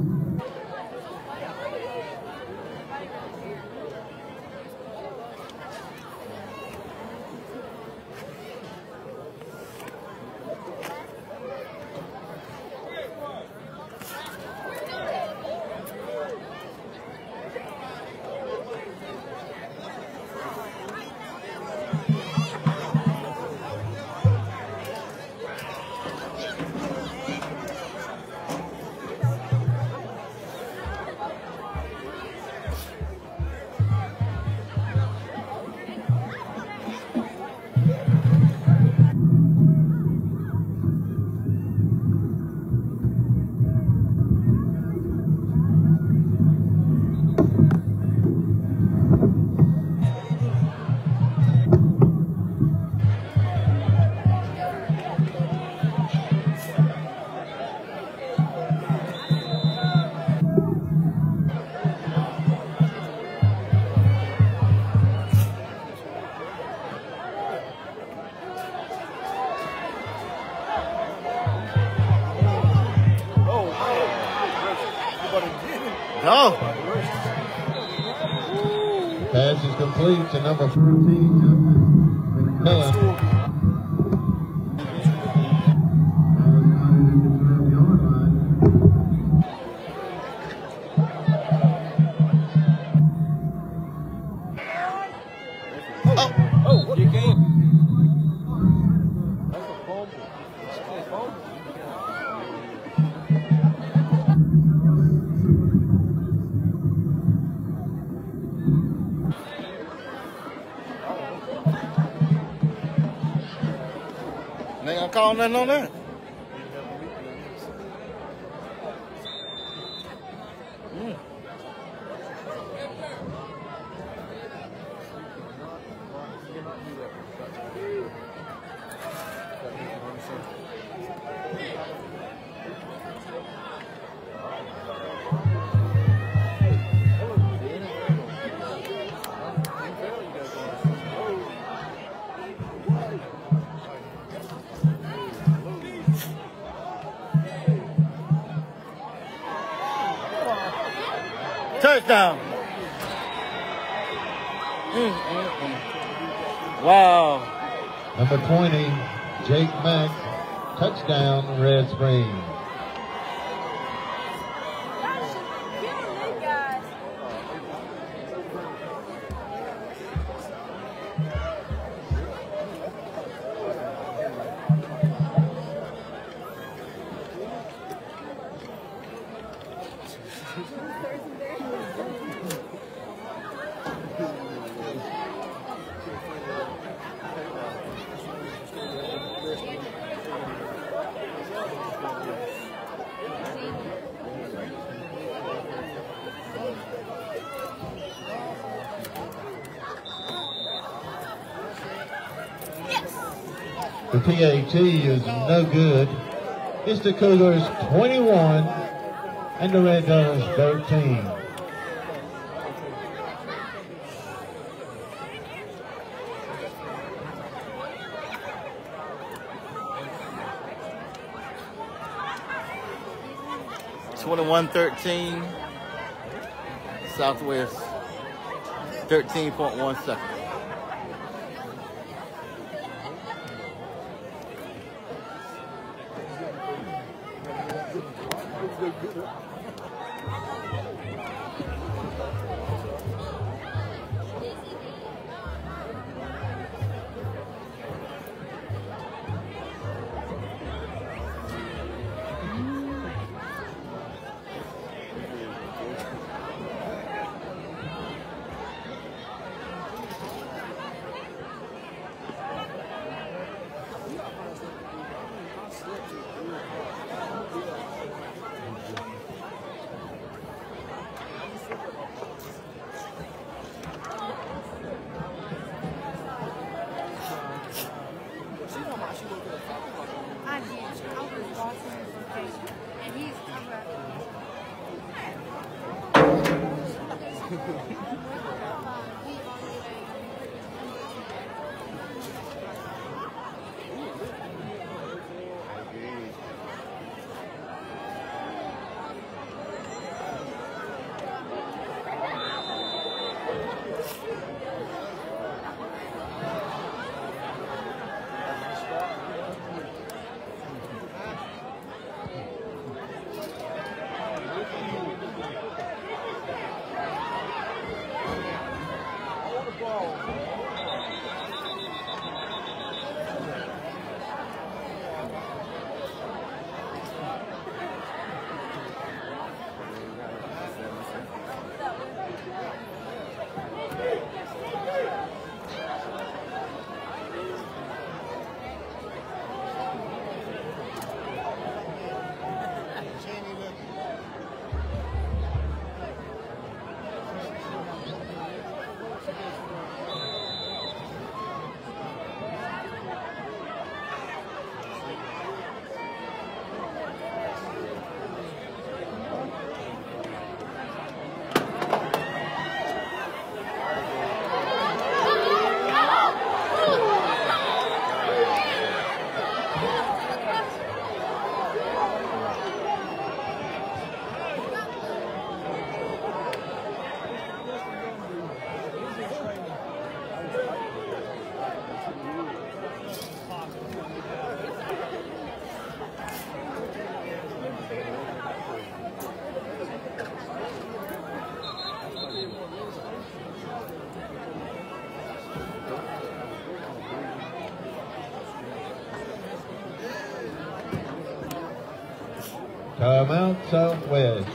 No. Pass is complete to number fourteen, Justin McMillan. They gonna call nothing on that. Mm. Touchdown. Mm, mm, mm. Wow. Number twenty, Jake Mack, touchdown, Red Springs. The P A T is no good. It's the Cougars twenty-one and the Red Devils thirteen. twenty-one thirteen, Southwest, thirteen point one seconds. Timeout, Southwest.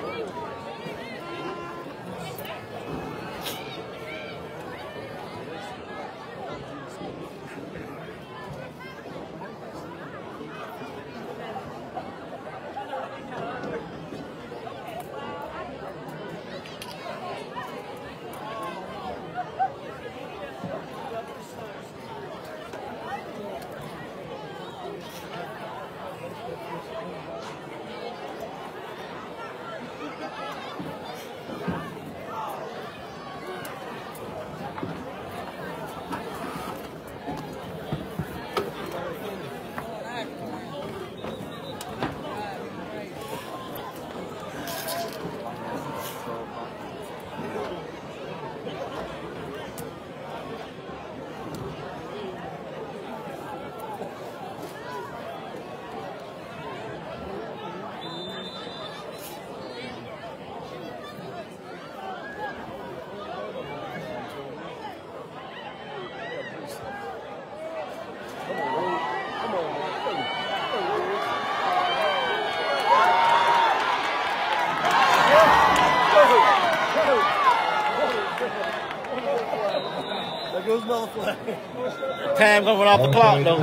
Time coming off the clock, though.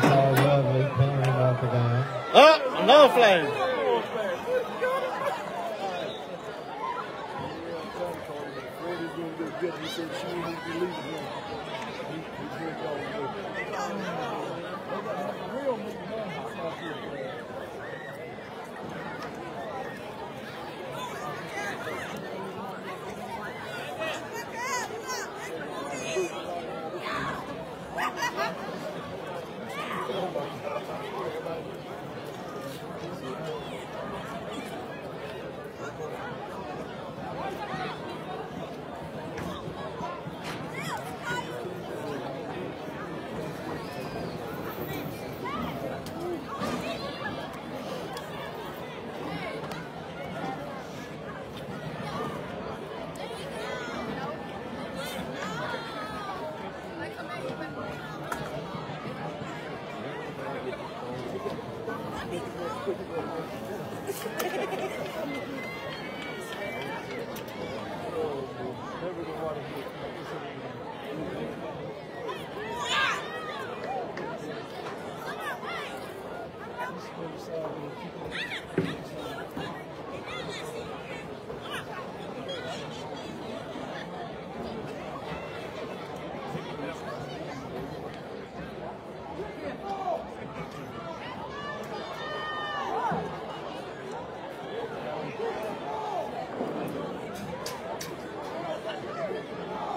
Oh, another flag.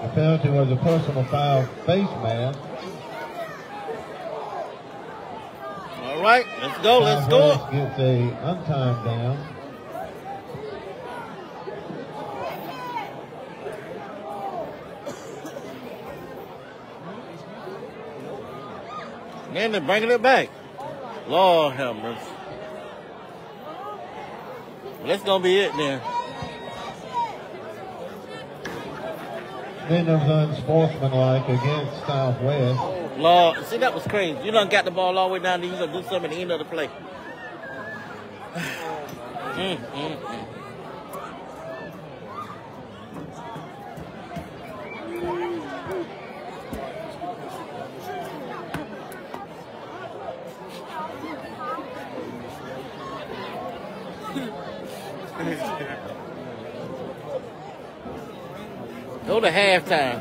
The penalty was a personal foul face mask. All right, let's go, let's go. SouthWest gets a untimed down. Then they're bringing it back. Lord have mercy. That's gonna be it then. Then it was unsportsmanlike against SouthWest. Lord, see, that was crazy. You done got the ball all the way down there. You gonna do something at the end of the play. mm, mm, mm. Go to halftime.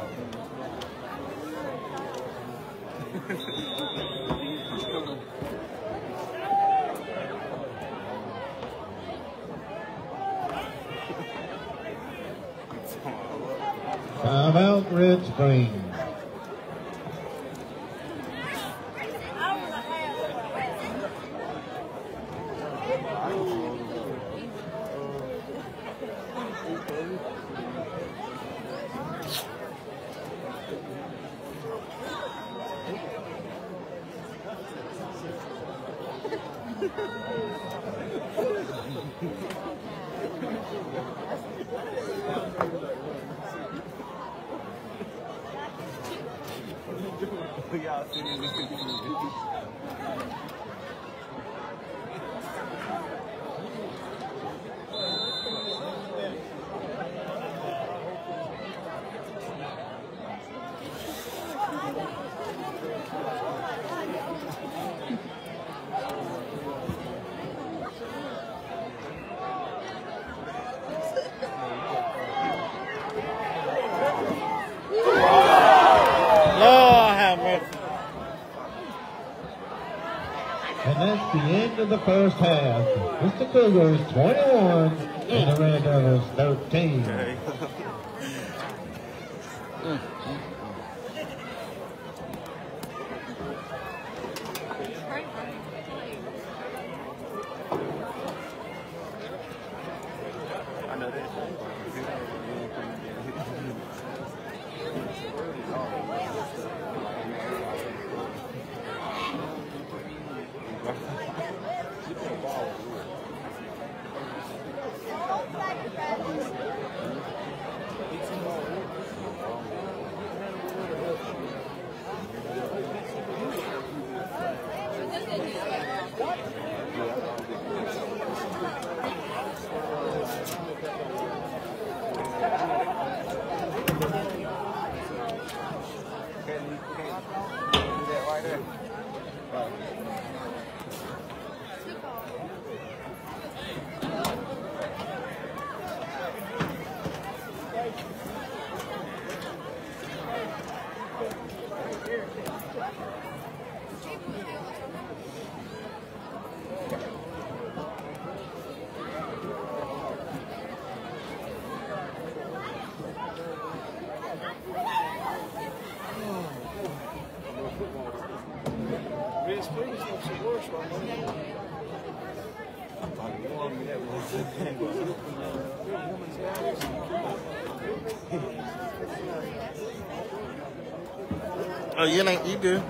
Timeout, Red Springs. And that's the end of the first half. It's the Cougars twenty-one and the Red Devils thirteen. Okay. mm. I know that. Oh, you ain't you good?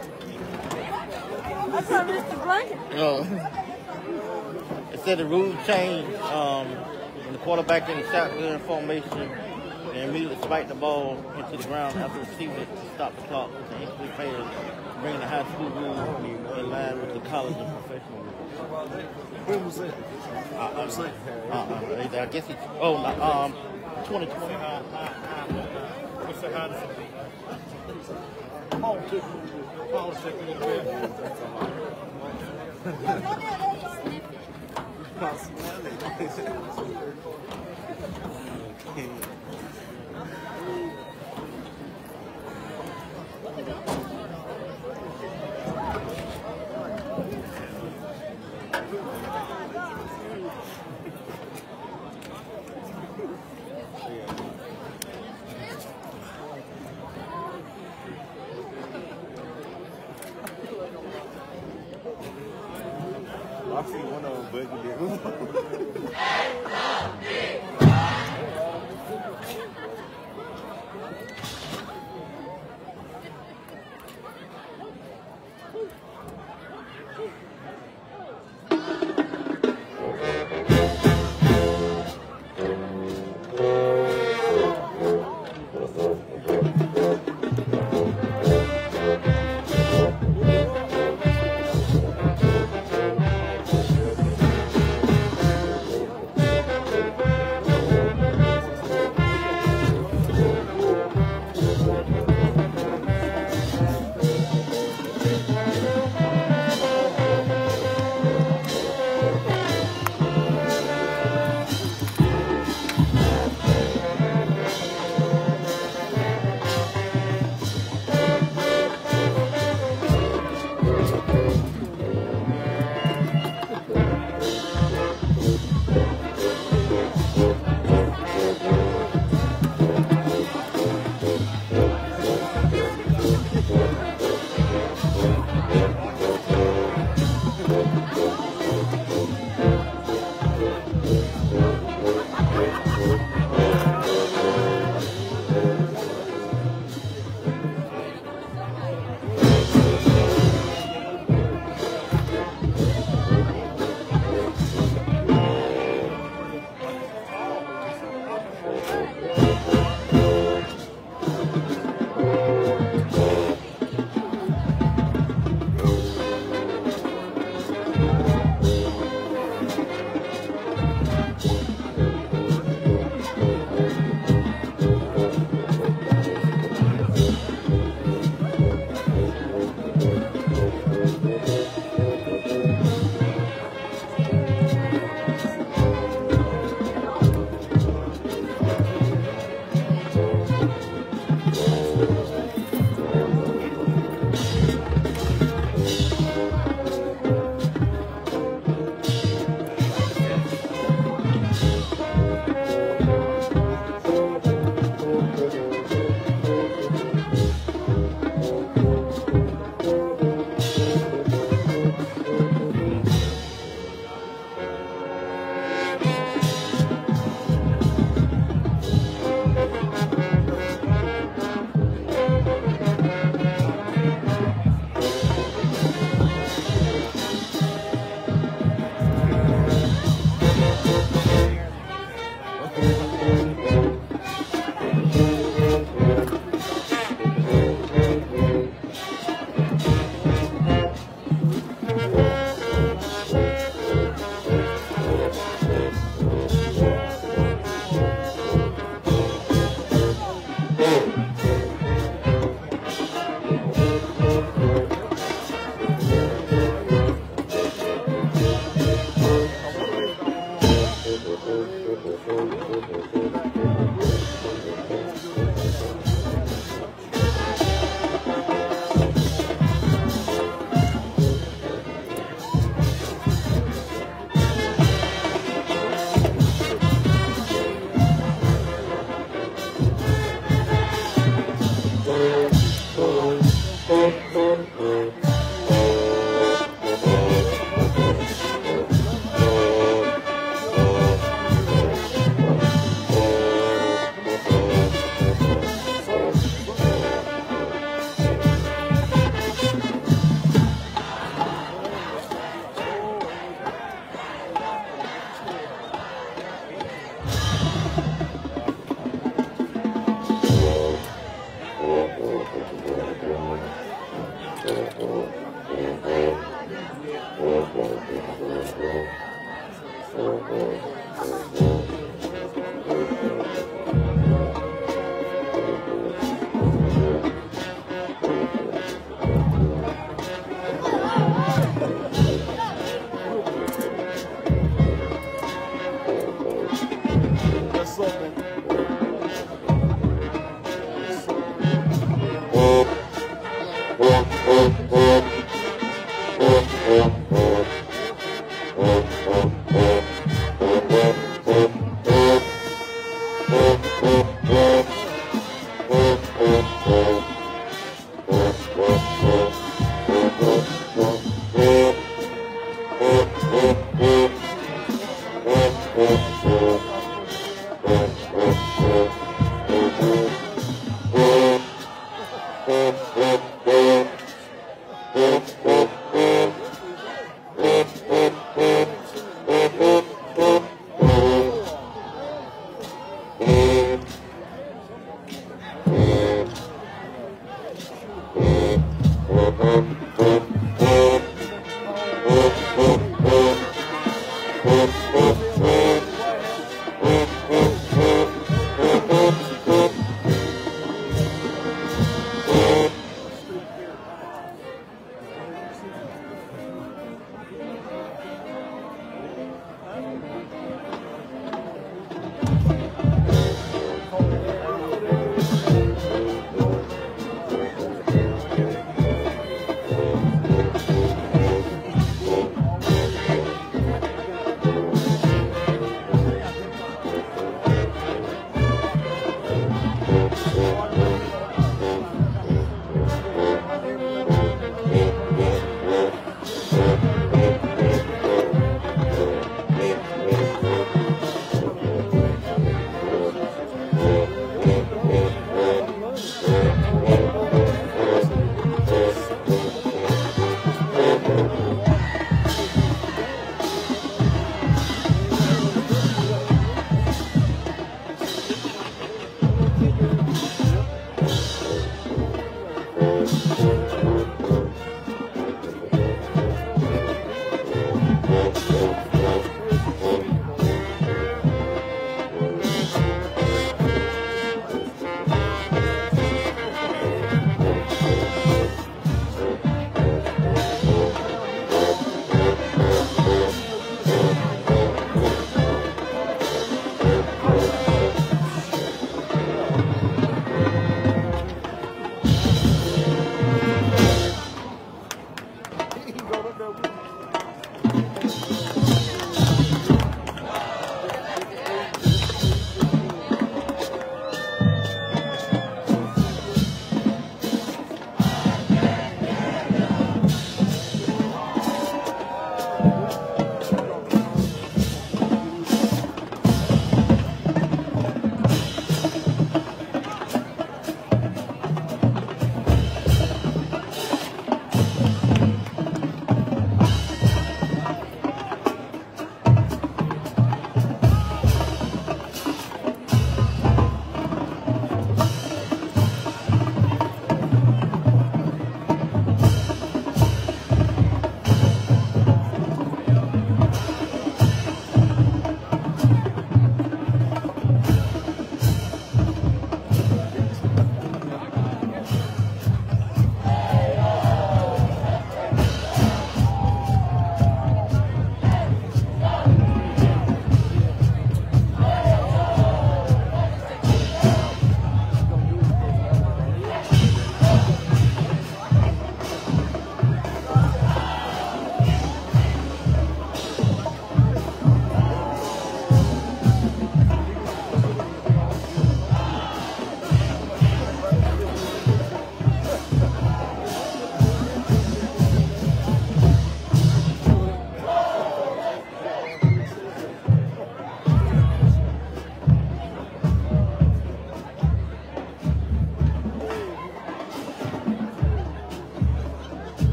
I thought Mister Blanket. No. It said the rule changed um, when the quarterback in the shotgun formation and immediately spiked the ball into the ground after receiving it to stop the clock to instantly fail, bringing the high school rule in line with the college and professional rules. When was that? Uh, uh, uh, uh, I guess it's, oh, um, twenty twenty. What's the hottest? Politics. Politics in the bed. I see one of them bugging it. Thank you.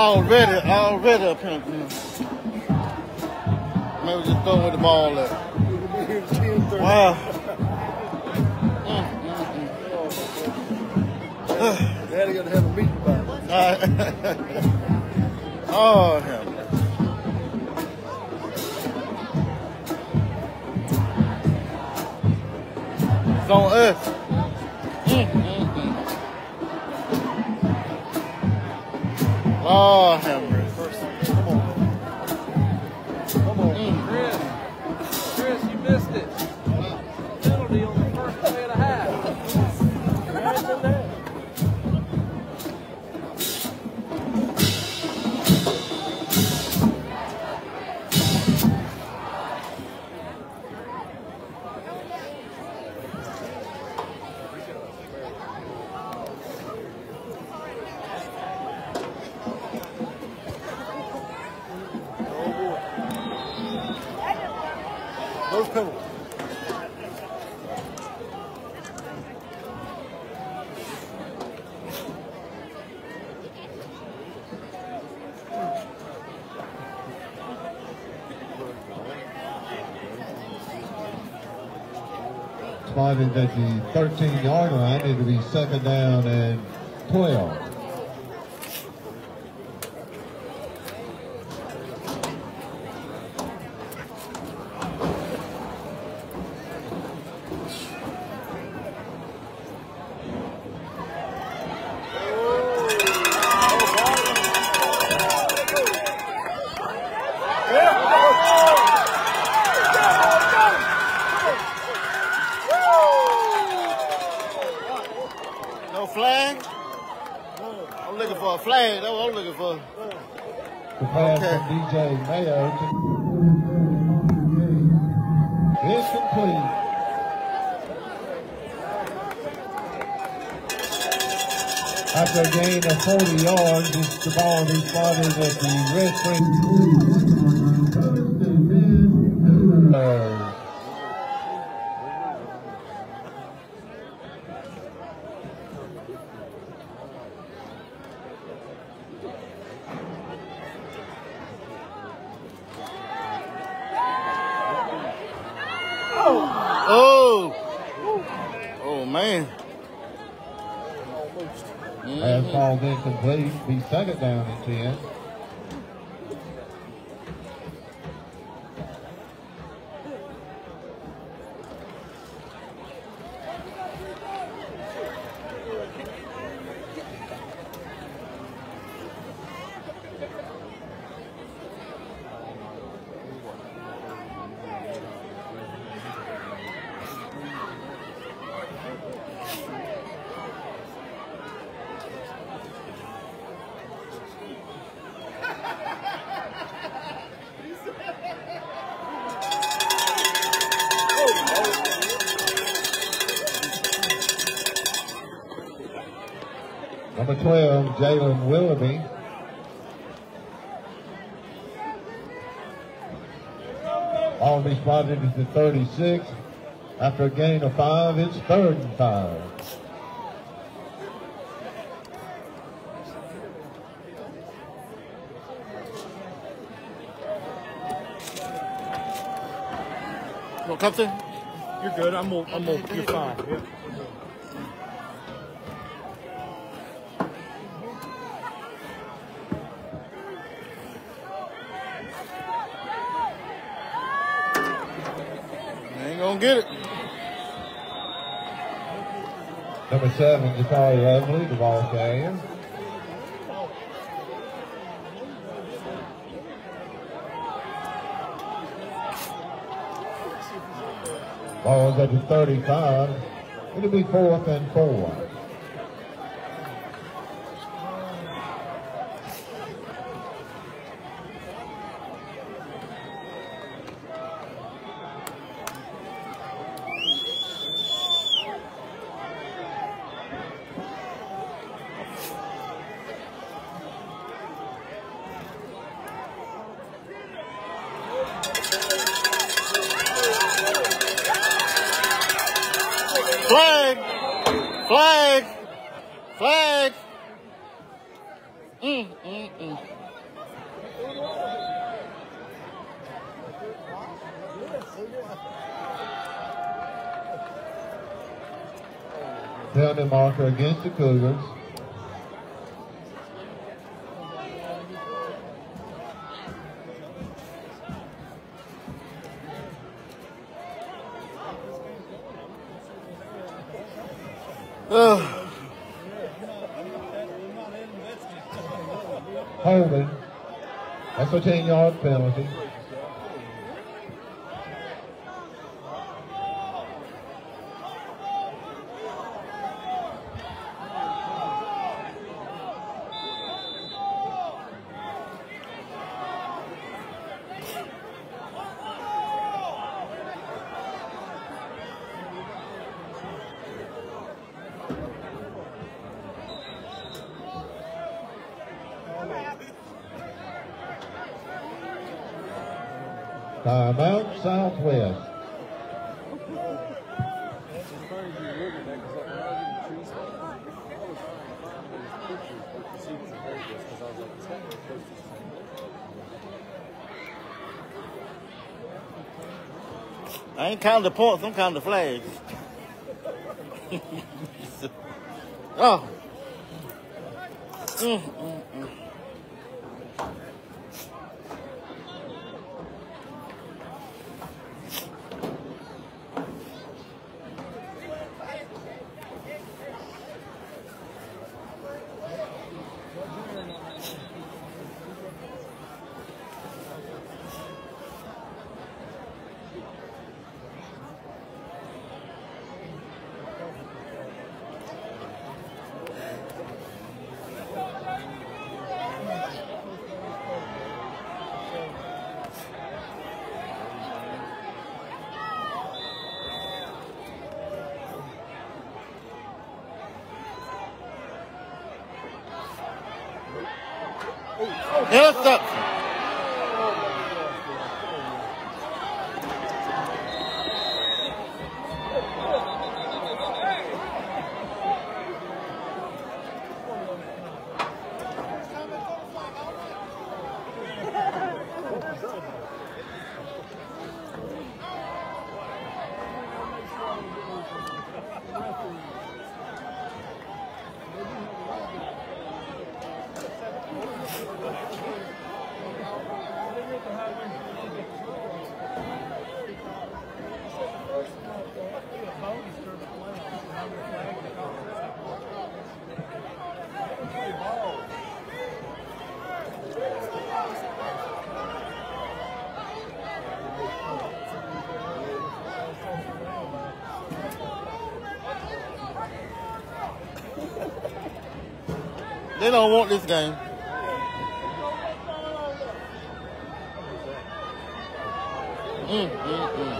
Already, already a penalty. Maybe just throw with the ball there. Wow. Mm, mm, mm. Daddy got to have a meeting about it. Oh, hell. It's on us. Mm, mm, mm. Lord have mercy. Come on. Come on. Mm. Chris, Chris, you missed it. Penalty on the first play and a half. Imagine that. Those penalties. Spotted at the thirteen yard line. It'll be second down and twelve. No flag? I'm looking for a flag. That's what I'm looking for. The pass Okay. from D J Mayo to is complete. After a gain of forty yards, it's the ball be spotted at the red spring. Uh, Oh! Oh, man. Pass ball incomplete. Be second down and ten. Number twelve, Jalen Willoughby. Ball be spotted at the thirty-six. After a gain of five, it's third and five. You want Compton? You're good. I'm o- I'm o- You're fine. Yeah. Ain't gonna get it. Number seven, Jakari Lovely, the ball carrier. Ball's at the thirty-five. It'll be fourth and four. Flag! Flag! Flag! Mm, mm, mm. Penalty marker against the Cougars. Holding. That's a ten yard penalty. Timeout, Southwest. I ain't counting the points, I'm counting the flags. Oh. Mm, mm, mm. Interception. They don't want this game. Mm, mm, mm.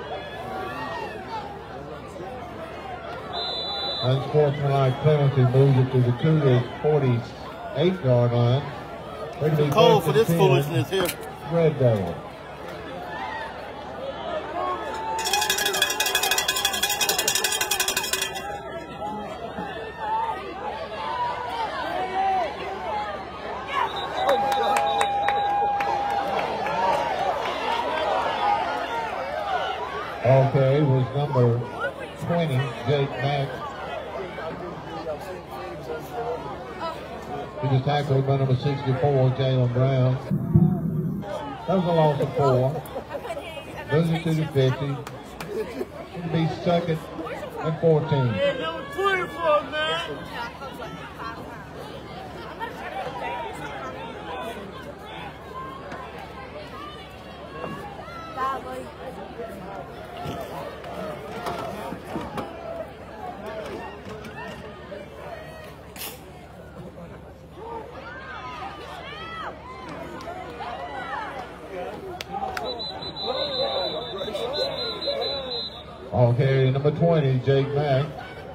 Unsportsmanlike penalty moves it to the Cougars' forty-eight yard line. Cold for this foolishness here. Red Devil. Okay, was number twenty, Jake Mack. He was tackled by number sixty-four, Jalen Brown. That was a loss of four. Lose it to the fifty. It'll be second and fourteen. Okay, number twenty, Jake Mack.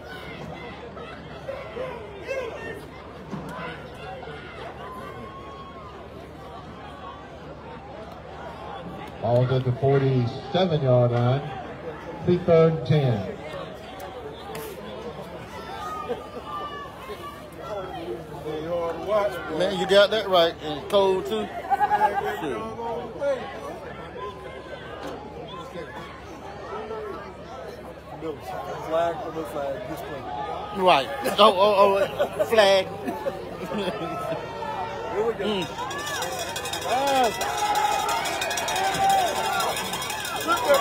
Ball's at the forty-seven yard line. Be third and ten. Man, you got that right. And it's cold too. Sure. Flag for the flag. Display. Right. Oh, oh, oh, flag. Here we go. Mm. Ah. Flip that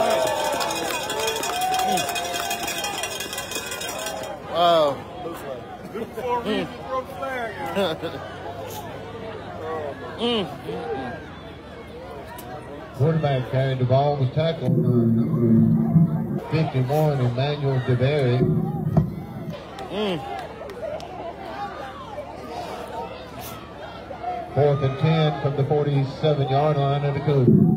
ball. Mm. Oh. Blue flag. Before we throw the flag. mm. Quarterback carried the ball, was tackled number fifty-one, Emmanuel DeBerry. Mm. Fourth and ten from the forty-seven yard line of the Cougars.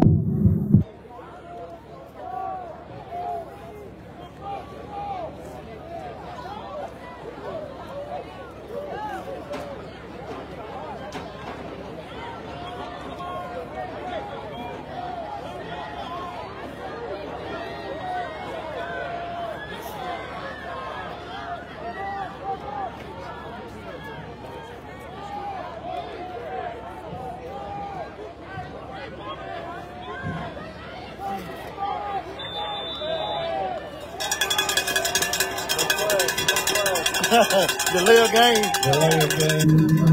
The little game. Delay of game.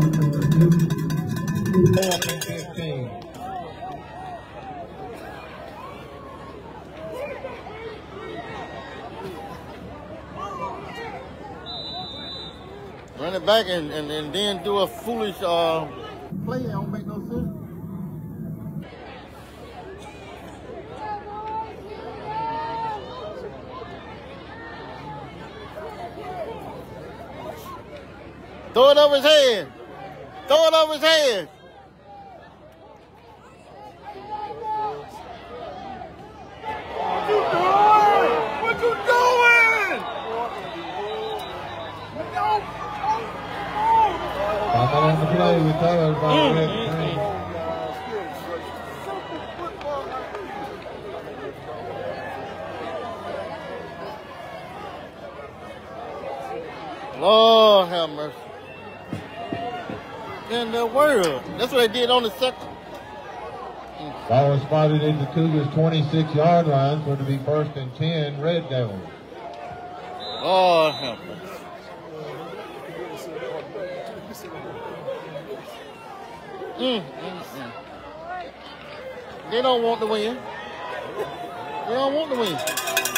Fourth and fifteen. Run it back and, and, and then do a foolish uh, play. It don't make no sense. Throw it over his head. Throw it over his head. What you doing? What you doing? Five on the play, recovered by Rick Green. Lord have mercy. In the world. That's what they did on the second. Ball was spotted at the Cougars' twenty-six yard line for it to be first and ten, Red Devils. Lord have mercy. Mm, mm, mm. They don't want to win. They don't want to win.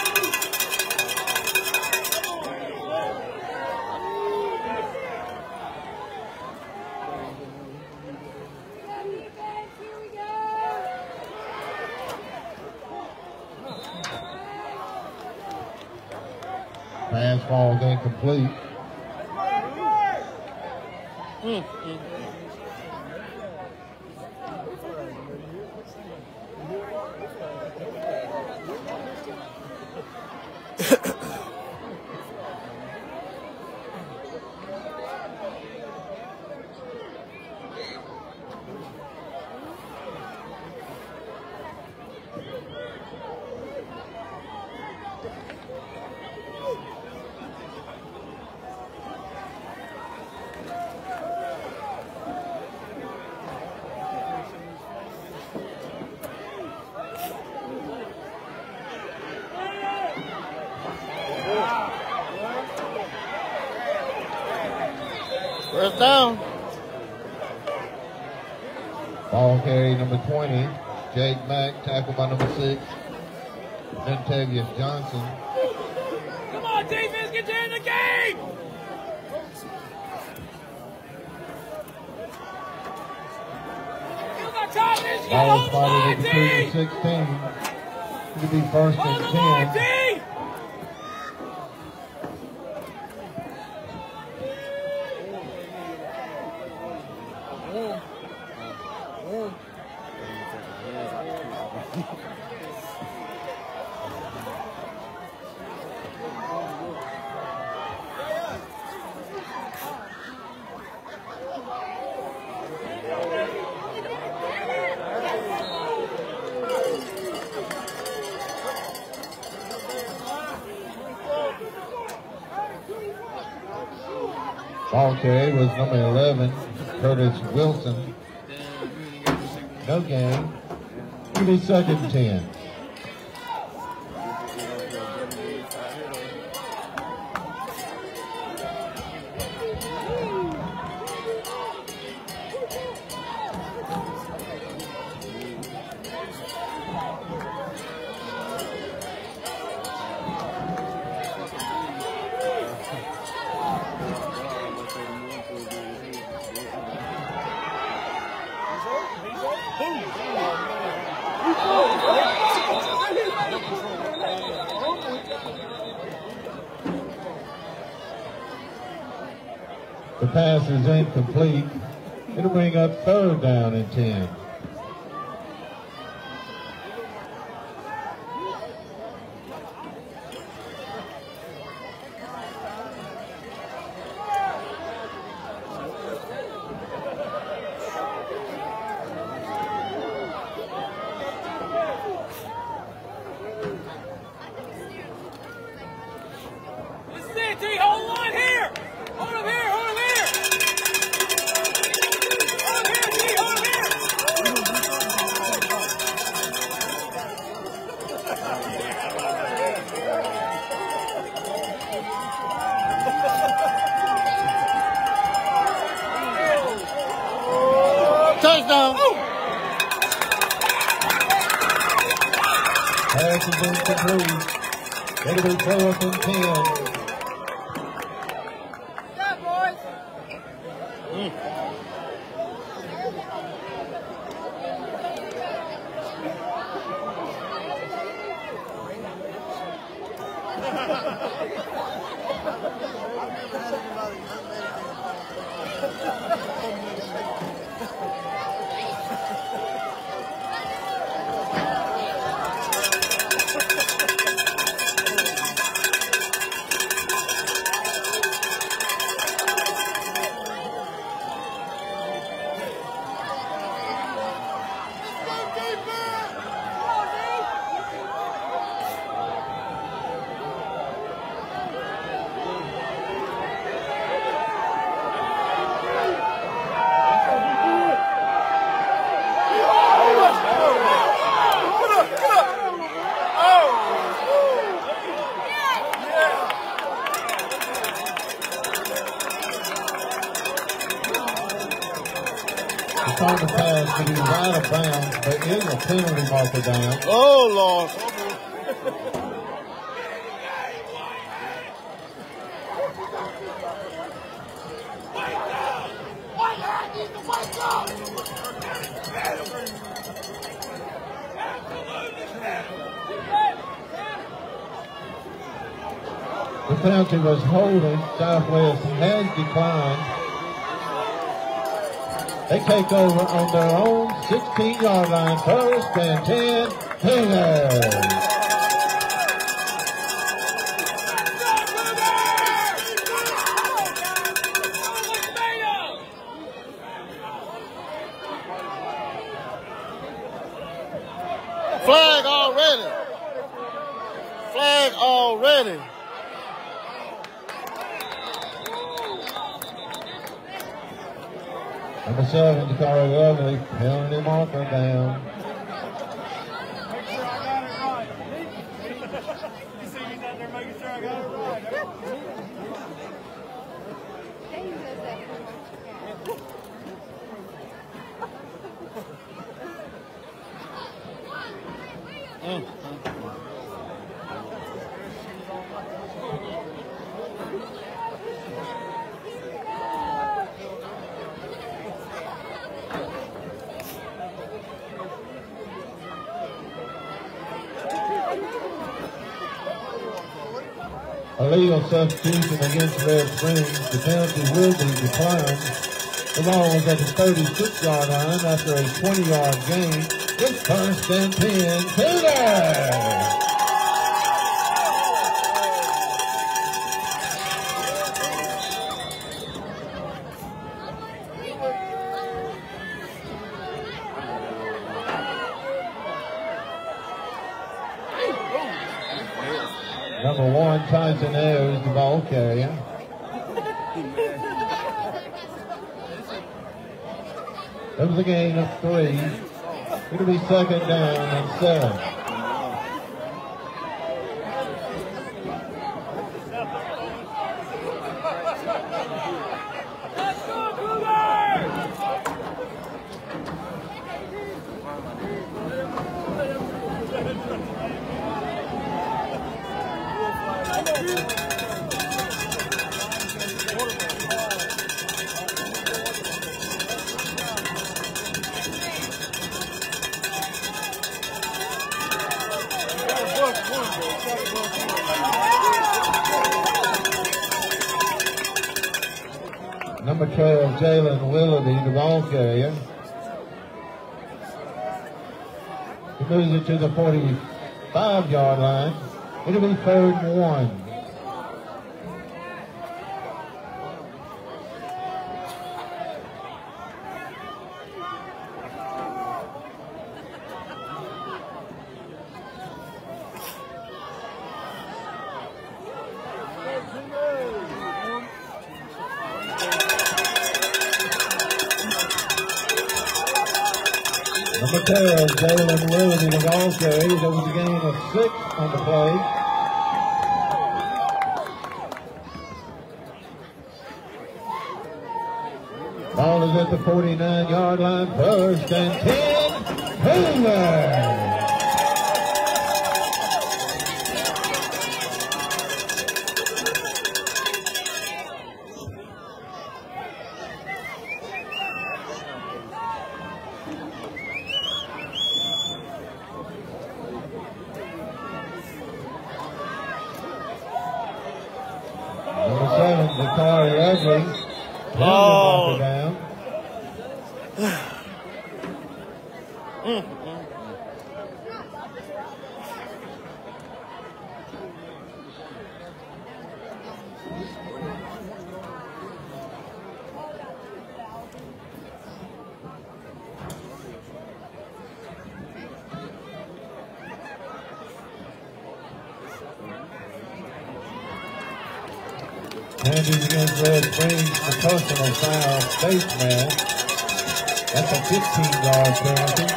Pass falls incomplete. Mm, mm. First down. Ball carry number twenty, Jake Mack, tackled by number six, Ventavious Johnson. Come on, defense, get you in the game! You got confidence, you Ball hold the spotted line, at the D! Cougars sixteen. It'll be first Hold and the line, ten. D! Ball carry was number eleven, Curtis Wilson. No gain. It'll be second and ten. pass is incomplete. It'll bring up third down and ten. Touchdown. Pass is incomplete. It'll be fourth and ten. On the pass, but he's out of bounds. There is a penalty marker down. Oh, Lord. The penalty was holding. Southwest has declined. They take over on their own sixteen-yard line, first and ten. Cougars. Flag already. Flag already. Number seven, Dakari Lovely, penalty marker down. Make sure I got it right. You see me out there making sure I got it right. Mm. A legal substitution against Red Springs. The penalty will be declined. The ball was at the thirty-six-yard line after a twenty-yard gain. It's first and ten. Cougars! Number one, Tyson Ayers is the ball carrier. It was a gain of three. It'll be second down and seven. Let's go, Cougars! Number twelve, Jalen Willoughby, the ball carrier. He moves it to the forty-five yard line. It'll be third and one. Number twelve, Jalen Willoughby, the ball carrier. There was a gain of six on the play. Ball is at the forty-nine yard line. First and ten. Hoover! Oh. Down. mm, mm. Penalties against Red Springs for personal foul spaceman. That's a fifteen yard penalty.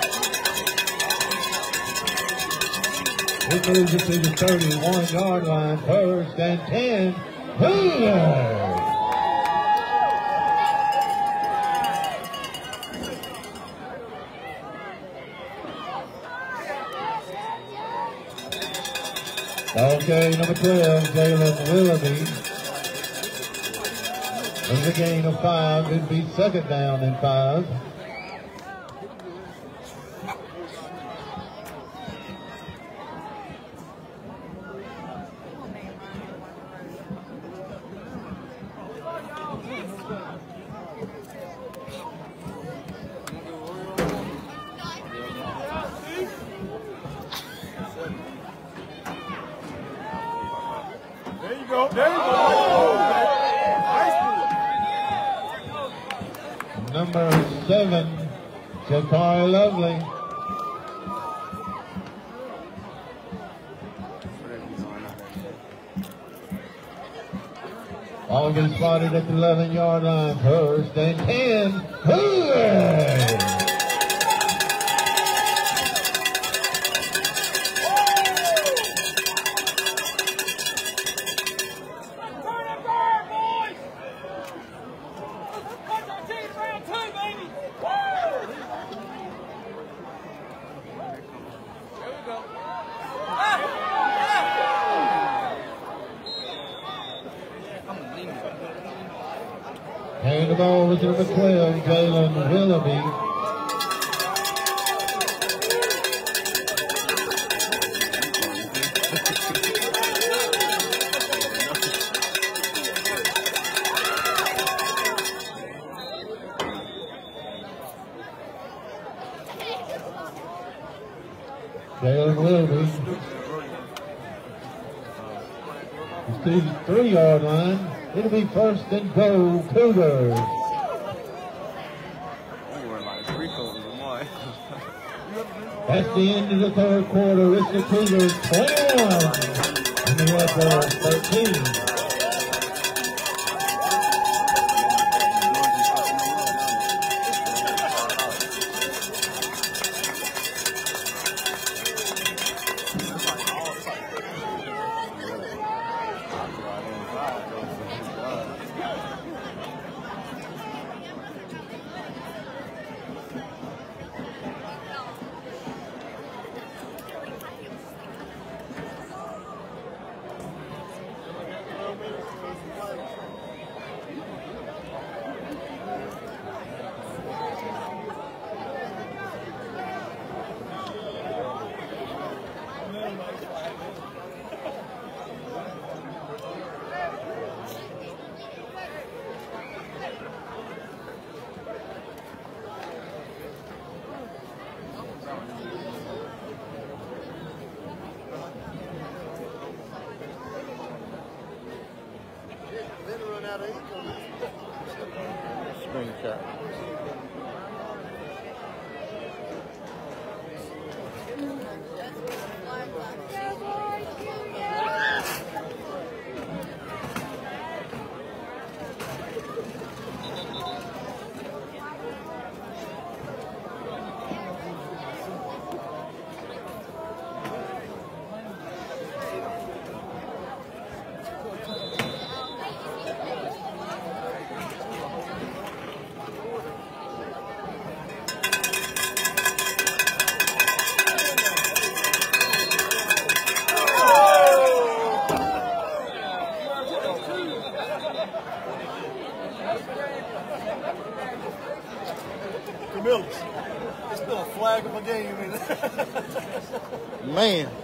It moves it to the thirty-one yard line. First and ten. Hoover! Okay, number twelve, Jalen Willoughby. There's a gain of five. It'd be second down and five. There you go. There you go. Number seven, Jakari Lovely. Ball gets spotted at the eleven yard line. First and ten. Hooray! Carrying the ball with number twelve, Jalen Willoughby. Jalen Willoughby. He's to the three yard line. It'll be first and goal, Cougars. That's the end of the third quarter. It's the Cougars twenty-one and the Red Bulls thirteen. Screenshot. It's still a flag of a game, man. Man.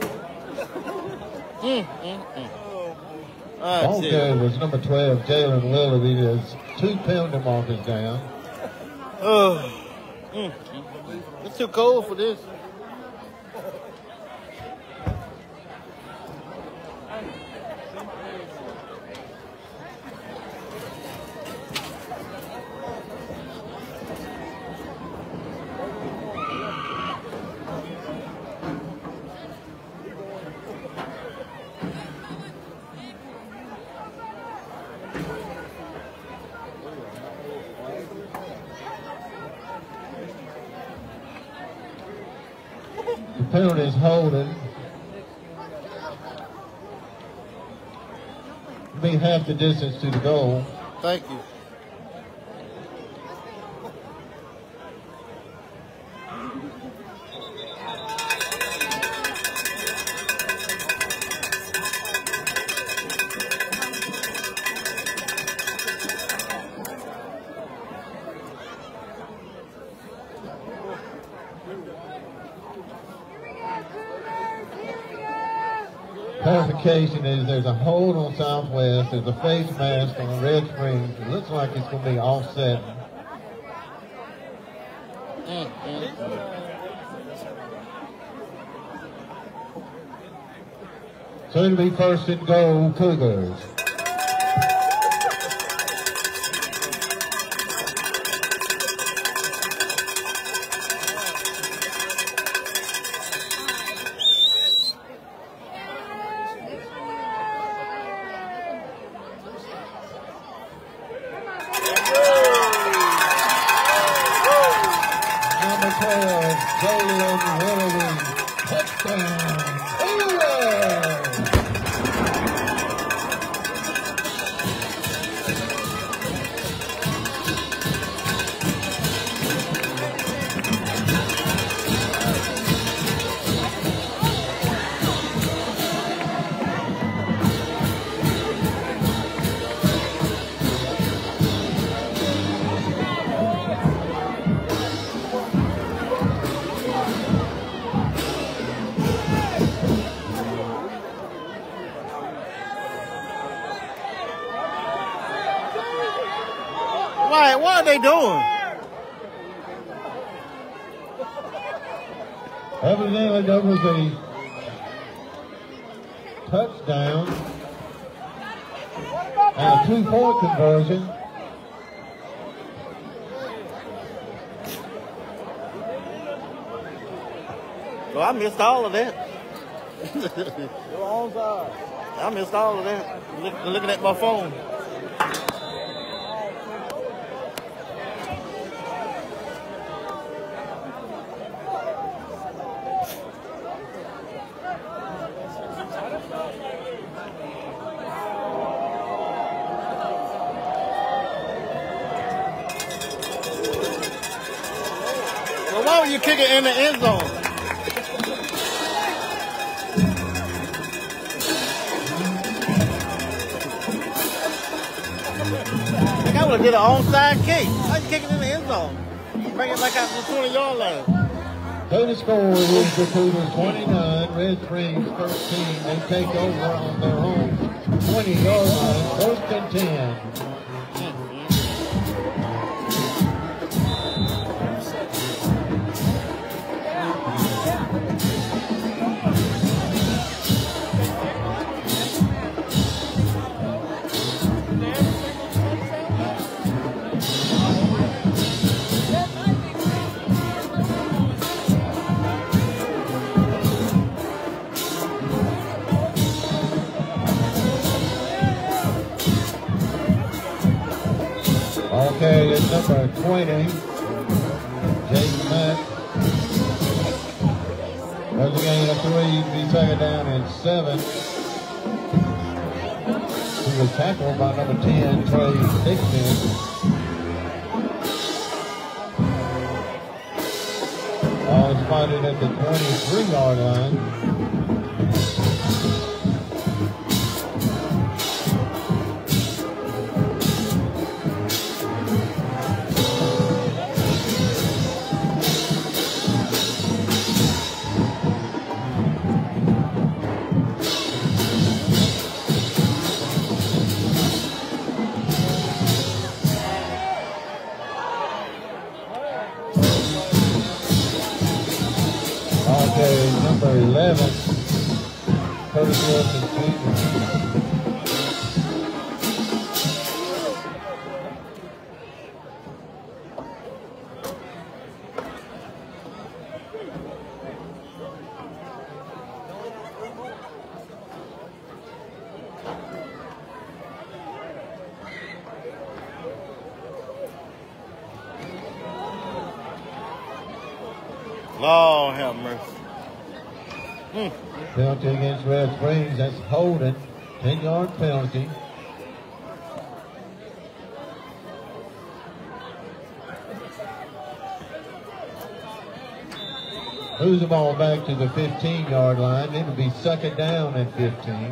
Mm, mm, mm. Ball carrier was number twelve, Jalen Willoughby. His two penalty markers down. Oh. Mm, mm. It's too cold for this. The penalty is holding. Be half the distance to the goal. Thank you. Clarification is there's a hold on Southwest. There's a face mask on the Red Springs. It looks like it's going to be offset. Mm, mm. So it'll be first and goal, Cougars. Why? What are they doing? Evidently, that was a touchdown and a two-point conversion. Well, I missed all of that. You're onside. I missed all of that. Look, looking at my phone. Well, why would you kick it in the end zone? I would have did an onside kick. I was kicking in the end zone. Bring it back out to the twenty yard line. So the score is the Cougars twenty-nine, Red Springs thirteen. They take over on their own twenty yard line, first and ten. carry is number twenty, Jason Mack. There's a gain of three, be second down and seven. He was tackled by number ten, Trey Dixon. Ball is spotted at the twenty-three yard line. Number eleven, Curtis Wilson Junior Lord have mercy. Mm. Penalty against Red Springs, that's holding, ten yard penalty. Moves the ball back to the fifteen yard line. It'll be second down at fifteen.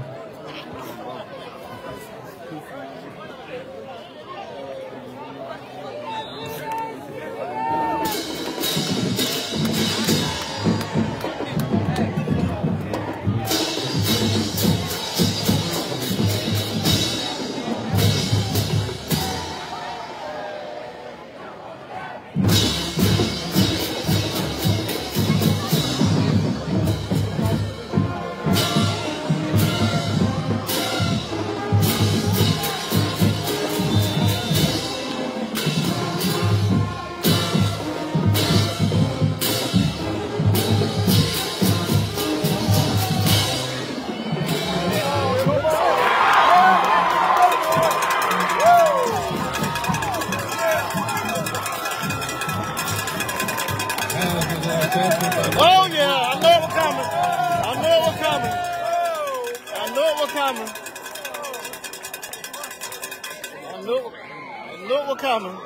Oh yeah, I know it was coming. I know it was coming. I know it was coming. I knew, I knew it was coming.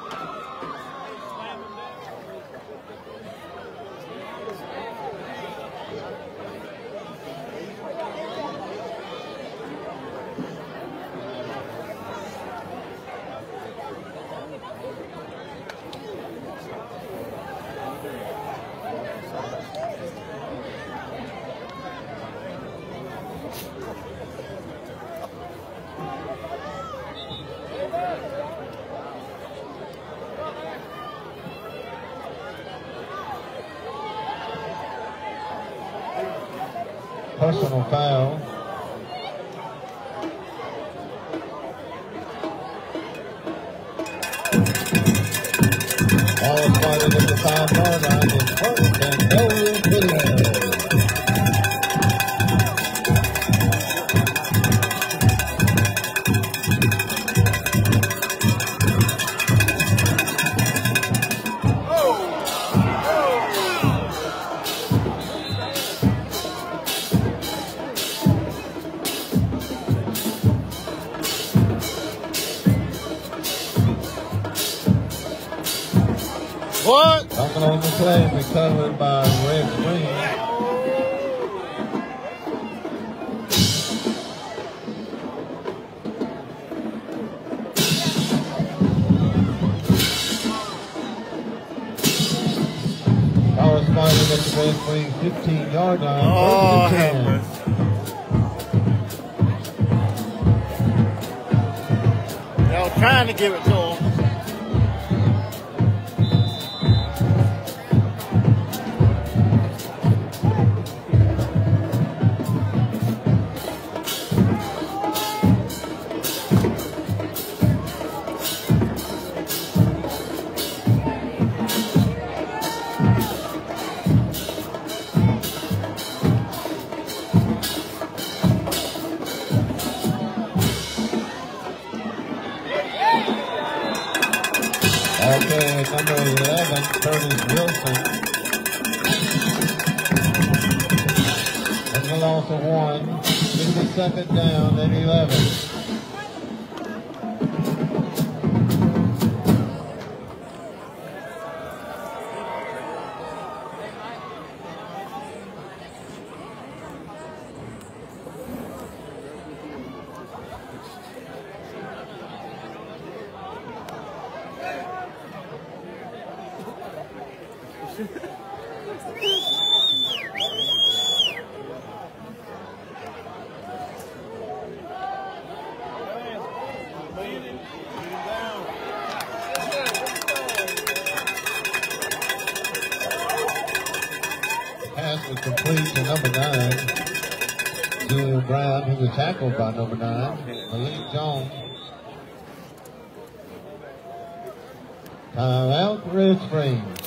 Personal foul. Ball spotted at the five yard line in first and goal video. What? Coming on the play, recovered by Red Springs. Ball spotted at the Red Springs fifteen yard line. Oh, have mercy. Y'all trying to give it to him. number eleven, Curtis Wilson. That's a loss of one. fifty-second down and eleven. Pass was complete to number nine, Julian Brown, who was tackled by number nine, Malik Jones. Timeout, Red Springs.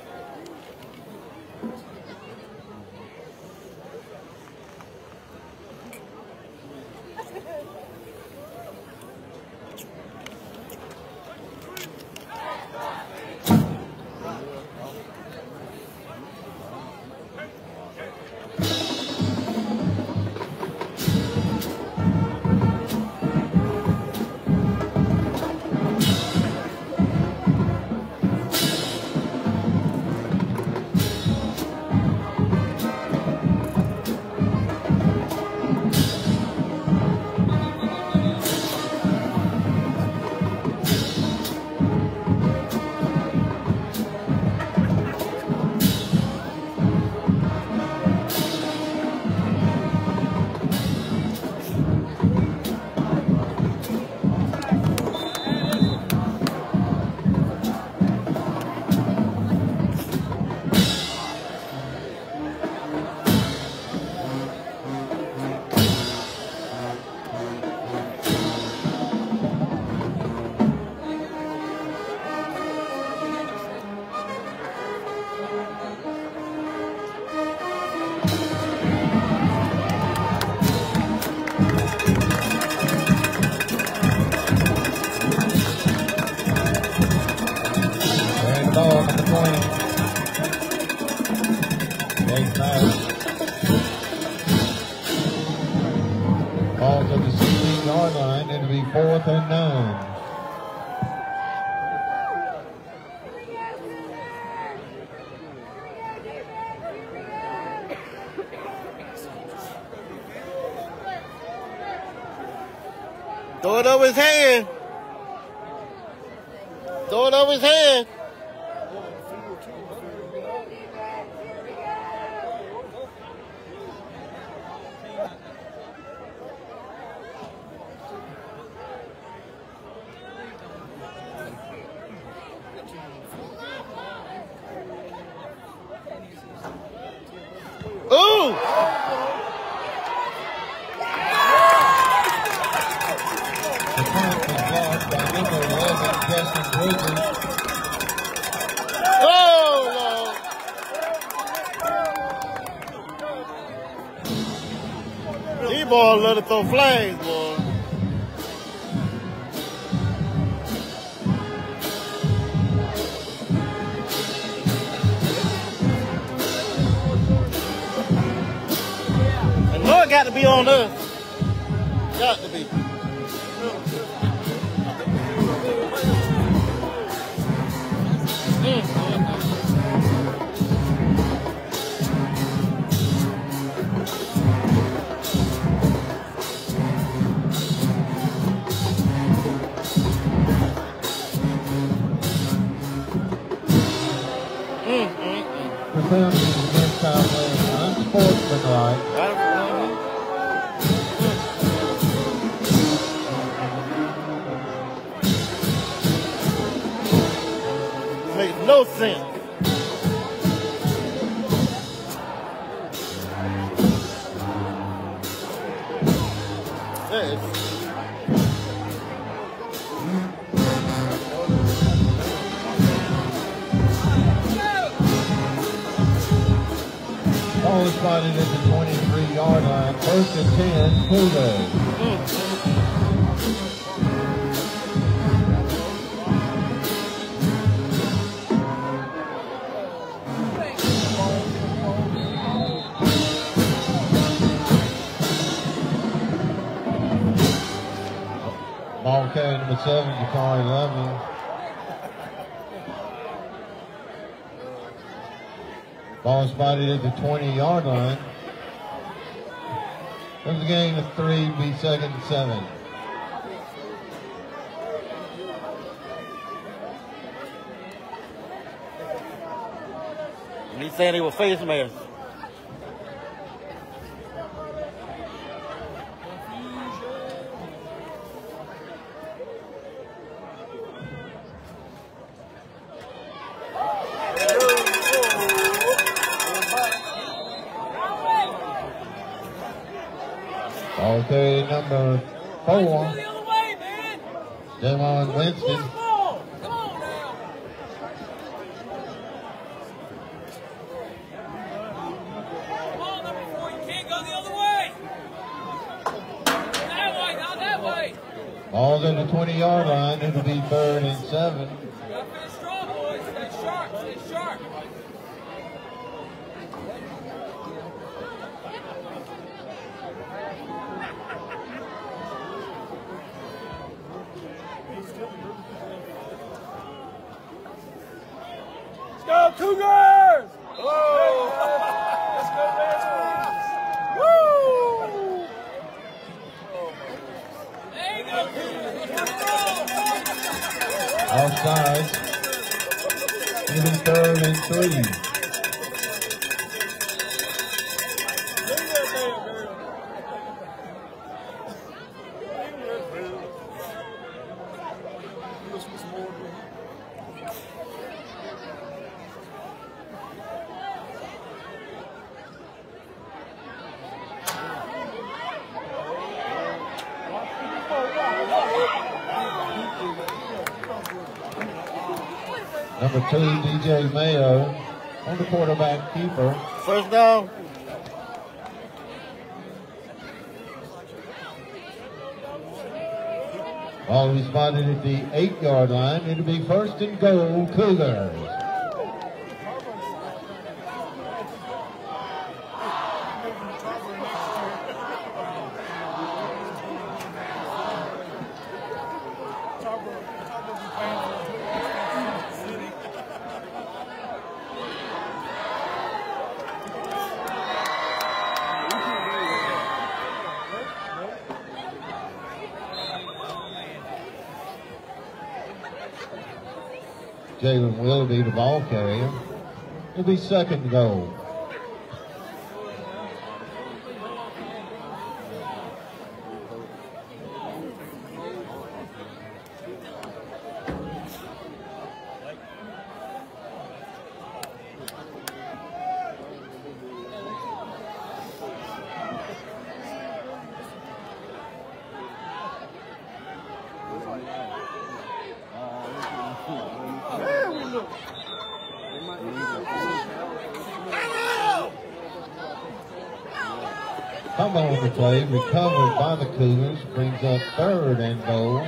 Ball to the sixteen yard line. It'll be fourth and nine. Throw it over his head. Throw it over his head. Ooh! The punt was blocked by number eleven, Justin Bridges. Oh, Lord. These boys love to throw flags, boy. And Lord got to be on us. Got to be. Mm. The penalty is against Southwest, unsportsmanlike. Makes no sense. That is. Ball is spotted at the twenty-three yard line. First and ten, Cougars. Mm. ball carrier number seven, Jakari Lovely. Ball spotted at the twenty yard line. There's a gain of three, be second and seven. And he's saying he was face mask. Ball carrier number four, Javon Winston. Ball's at the twenty yard line. It'll be third and seven. Gotta finish strong, boys. Stay sharp. Stay sharp. Let's go, Cougars! Oh. Let's go, Redskins! Woo! There you go, Cougars. Let's go! Offsides. It'll be third and three. Number two, D J Mayo, on the quarterback keeper. First down. Ball will be spotted at the eight yard line. It'll be first and goal, Cougars. Jalen Willoughby, the ball carrier. It'll be second goal. Fumble on the play, recovered by the Cougars, brings up third and goal.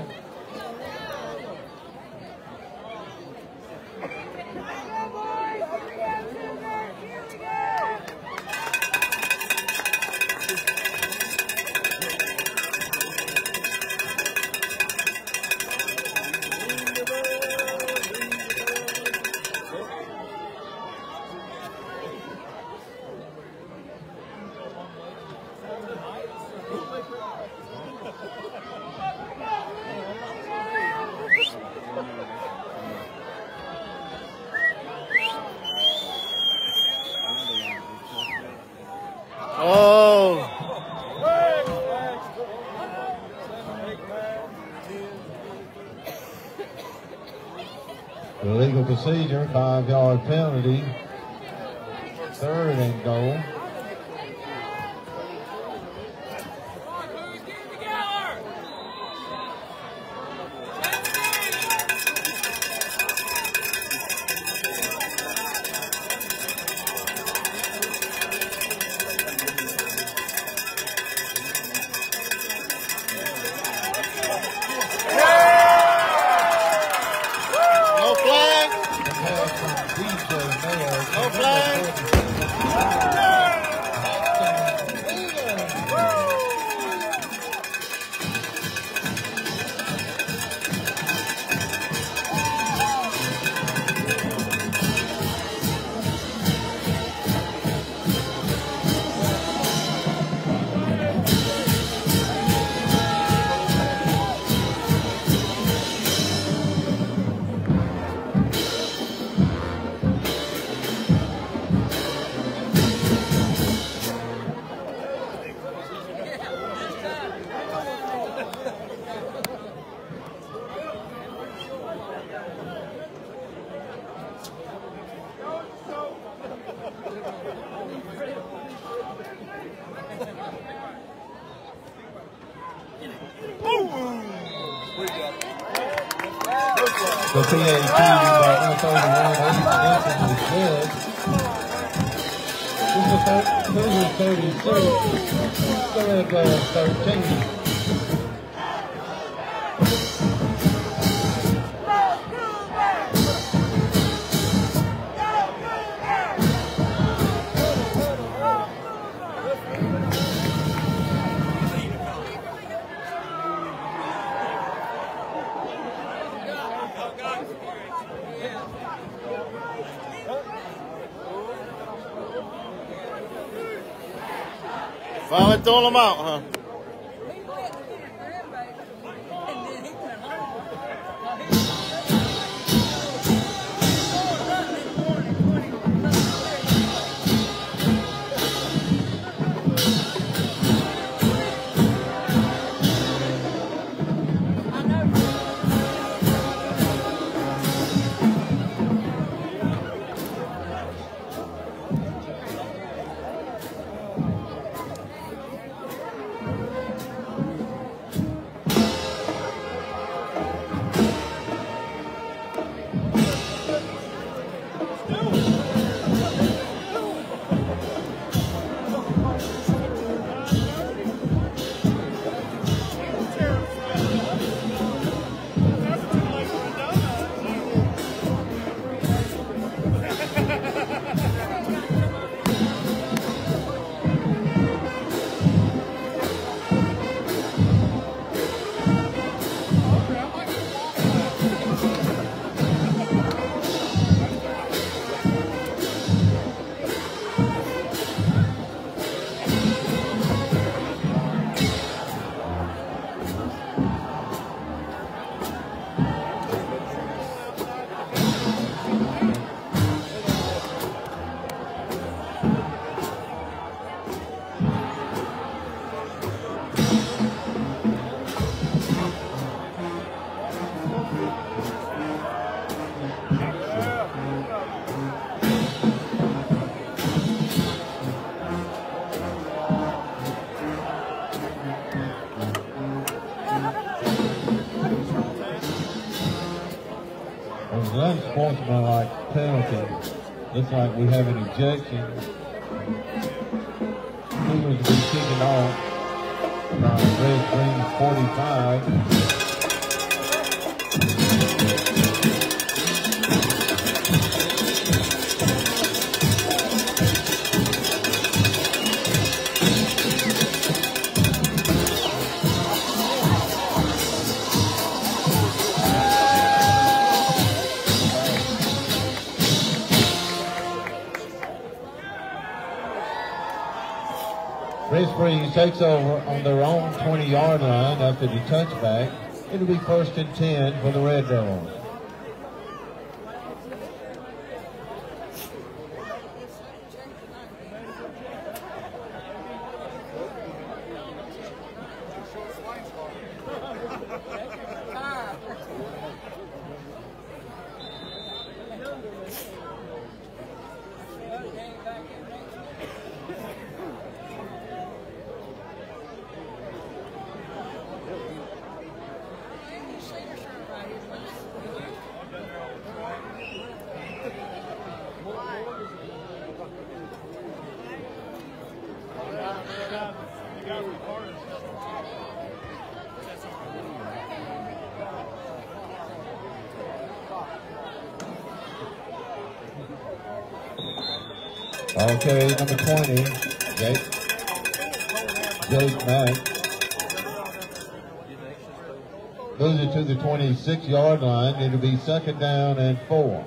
Oh. Illegal procedure, five yard penalty. Third and goal. No flag. D J Mayo. No flag. The P A T by one thirty-one, eighty inches is good. This is thirty-six. The Red Devils thirteen. Finally throwing them out, huh? Unsportsmanlike penalty. Looks like we have an ejection. Cougars will be kicking off from Red Green forty-five. Breeze takes over on their own twenty-yard line after the touchback. It'll be first and ten for the Red Devils. Okay, number twenty, Jake, Jake Mack. Moves it to the twenty-six yard line. It'll be second down and four.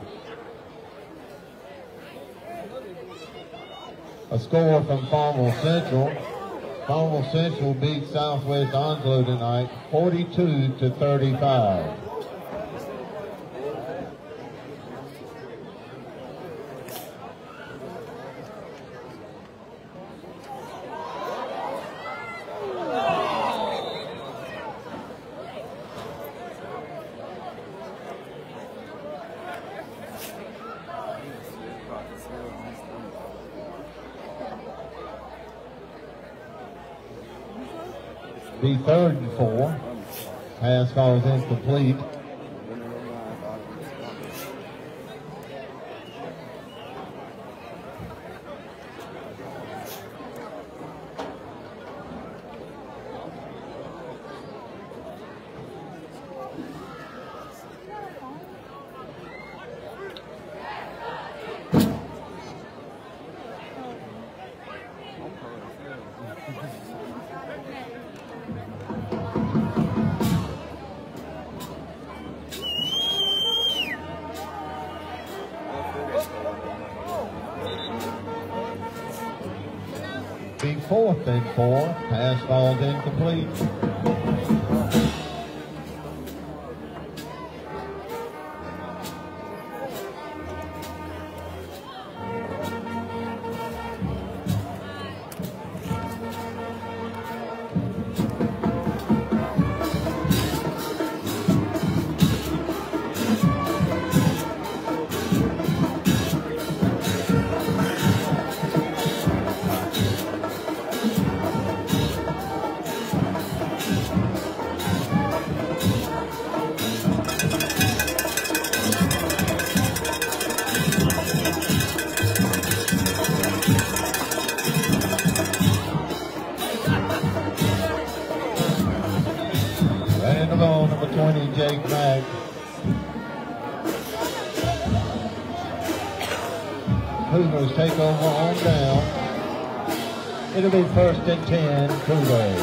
A score from Farmville Central. Farmville Central beat Southwest Onslow tonight, forty-two to thirty-five. Be third and four. Pass call is incomplete. Be fourth and four. Pass falls incomplete. Cougars take over on down. It'll be first and ten, Cougars.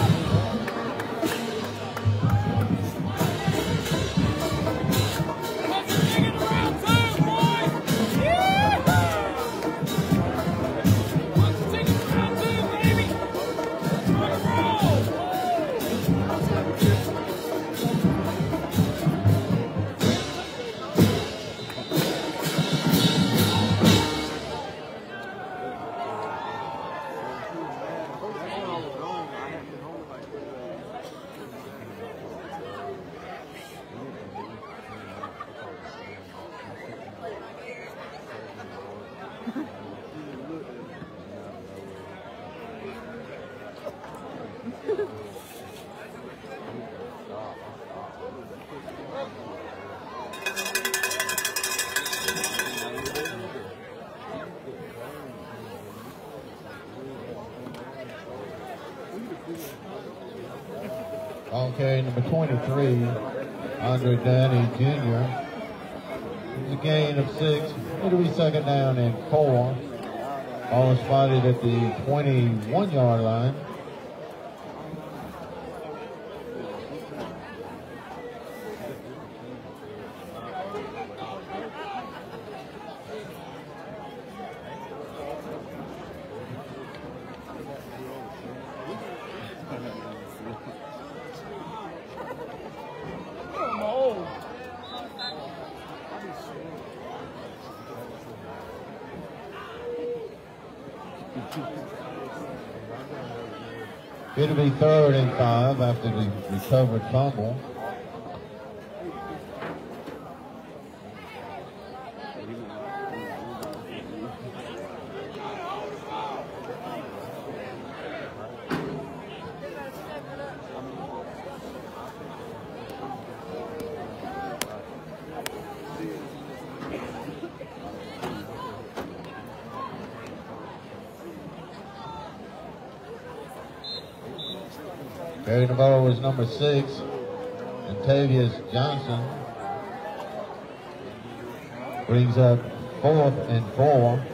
On carry number twenty-three, Andre Danny Junior It's a gain of six. It'll be second down and four. Ball spotted at the twenty-one yard line. It'll be third and five after the recovered fumble. Carrying the ball was number six, Antavius Johnson. Brings up fourth and four.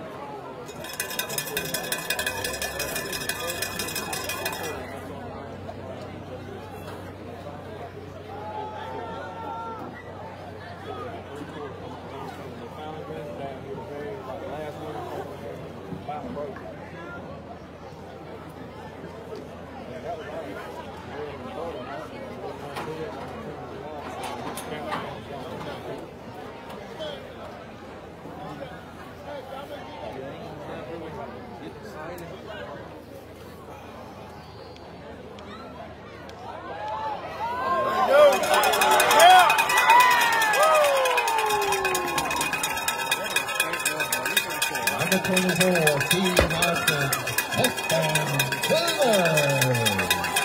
twenty-four, Steve Nelson, Edgecombe Cougars.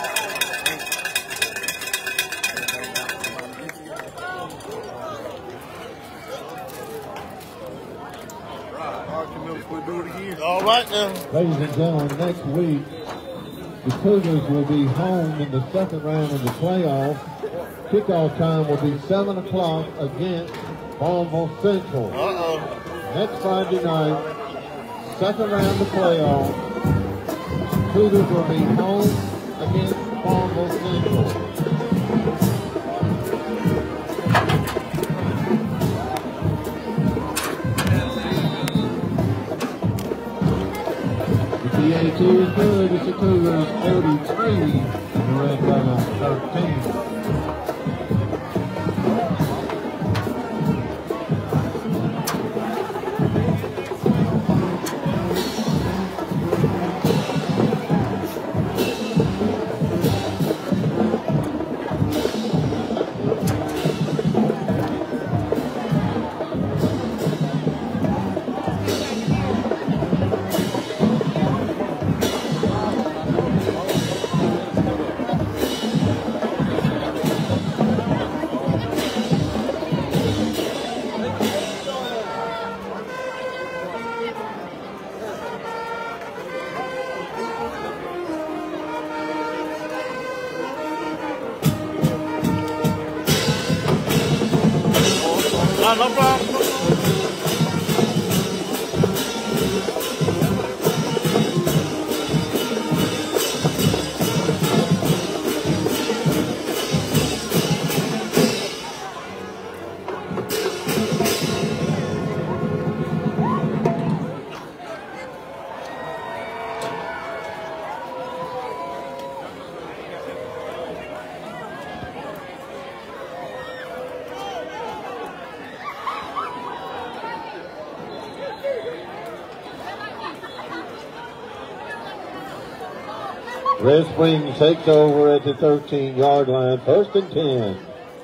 All right now. Ladies and gentlemen, next week, the Cougars will be home in the second round of the playoff. Kickoff time will be seven o'clock against Farmville Central. Uh-oh. Next Friday night, second round of playoff. Cougars will be home against Farmville Central. The P A two is good. It's the Cougars forty-three, the Red Runner thirteen. No, no problem. Red Springs takes over at the thirteen yard line, first and ten.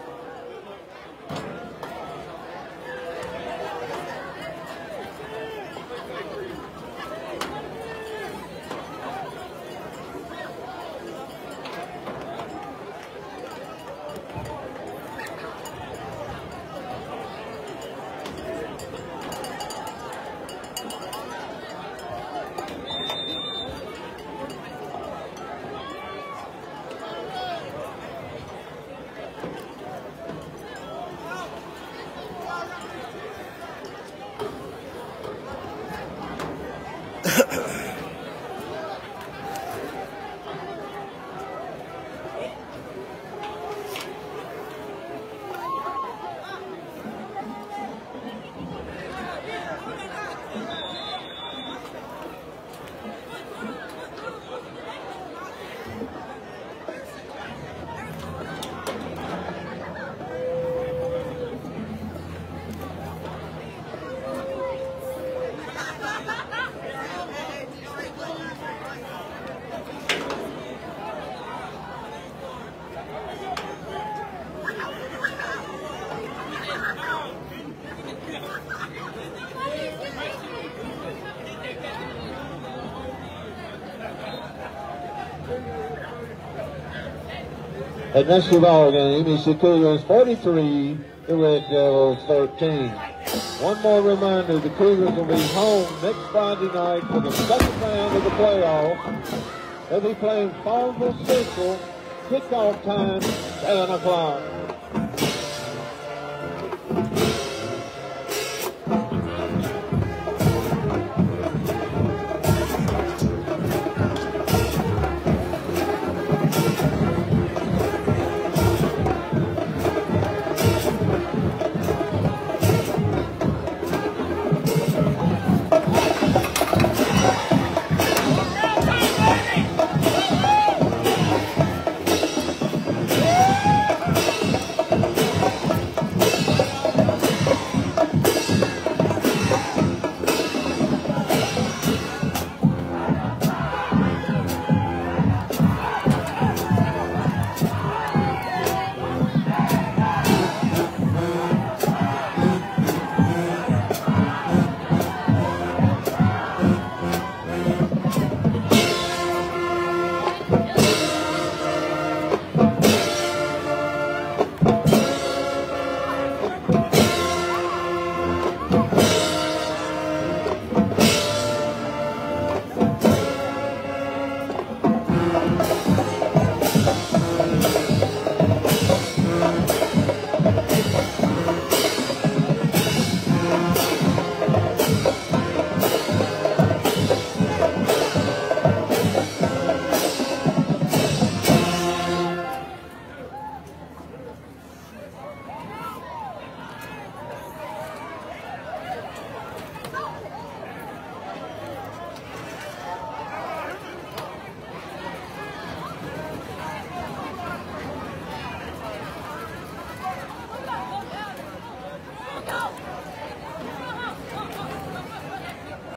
And that's the ball game. It's the Cougars forty-three, the Red Devils thirteen. One more reminder, the Cougars will be home next Friday night for the second round of the playoffs. They'll be playing Farmville Central, kickoff time, seven o'clock.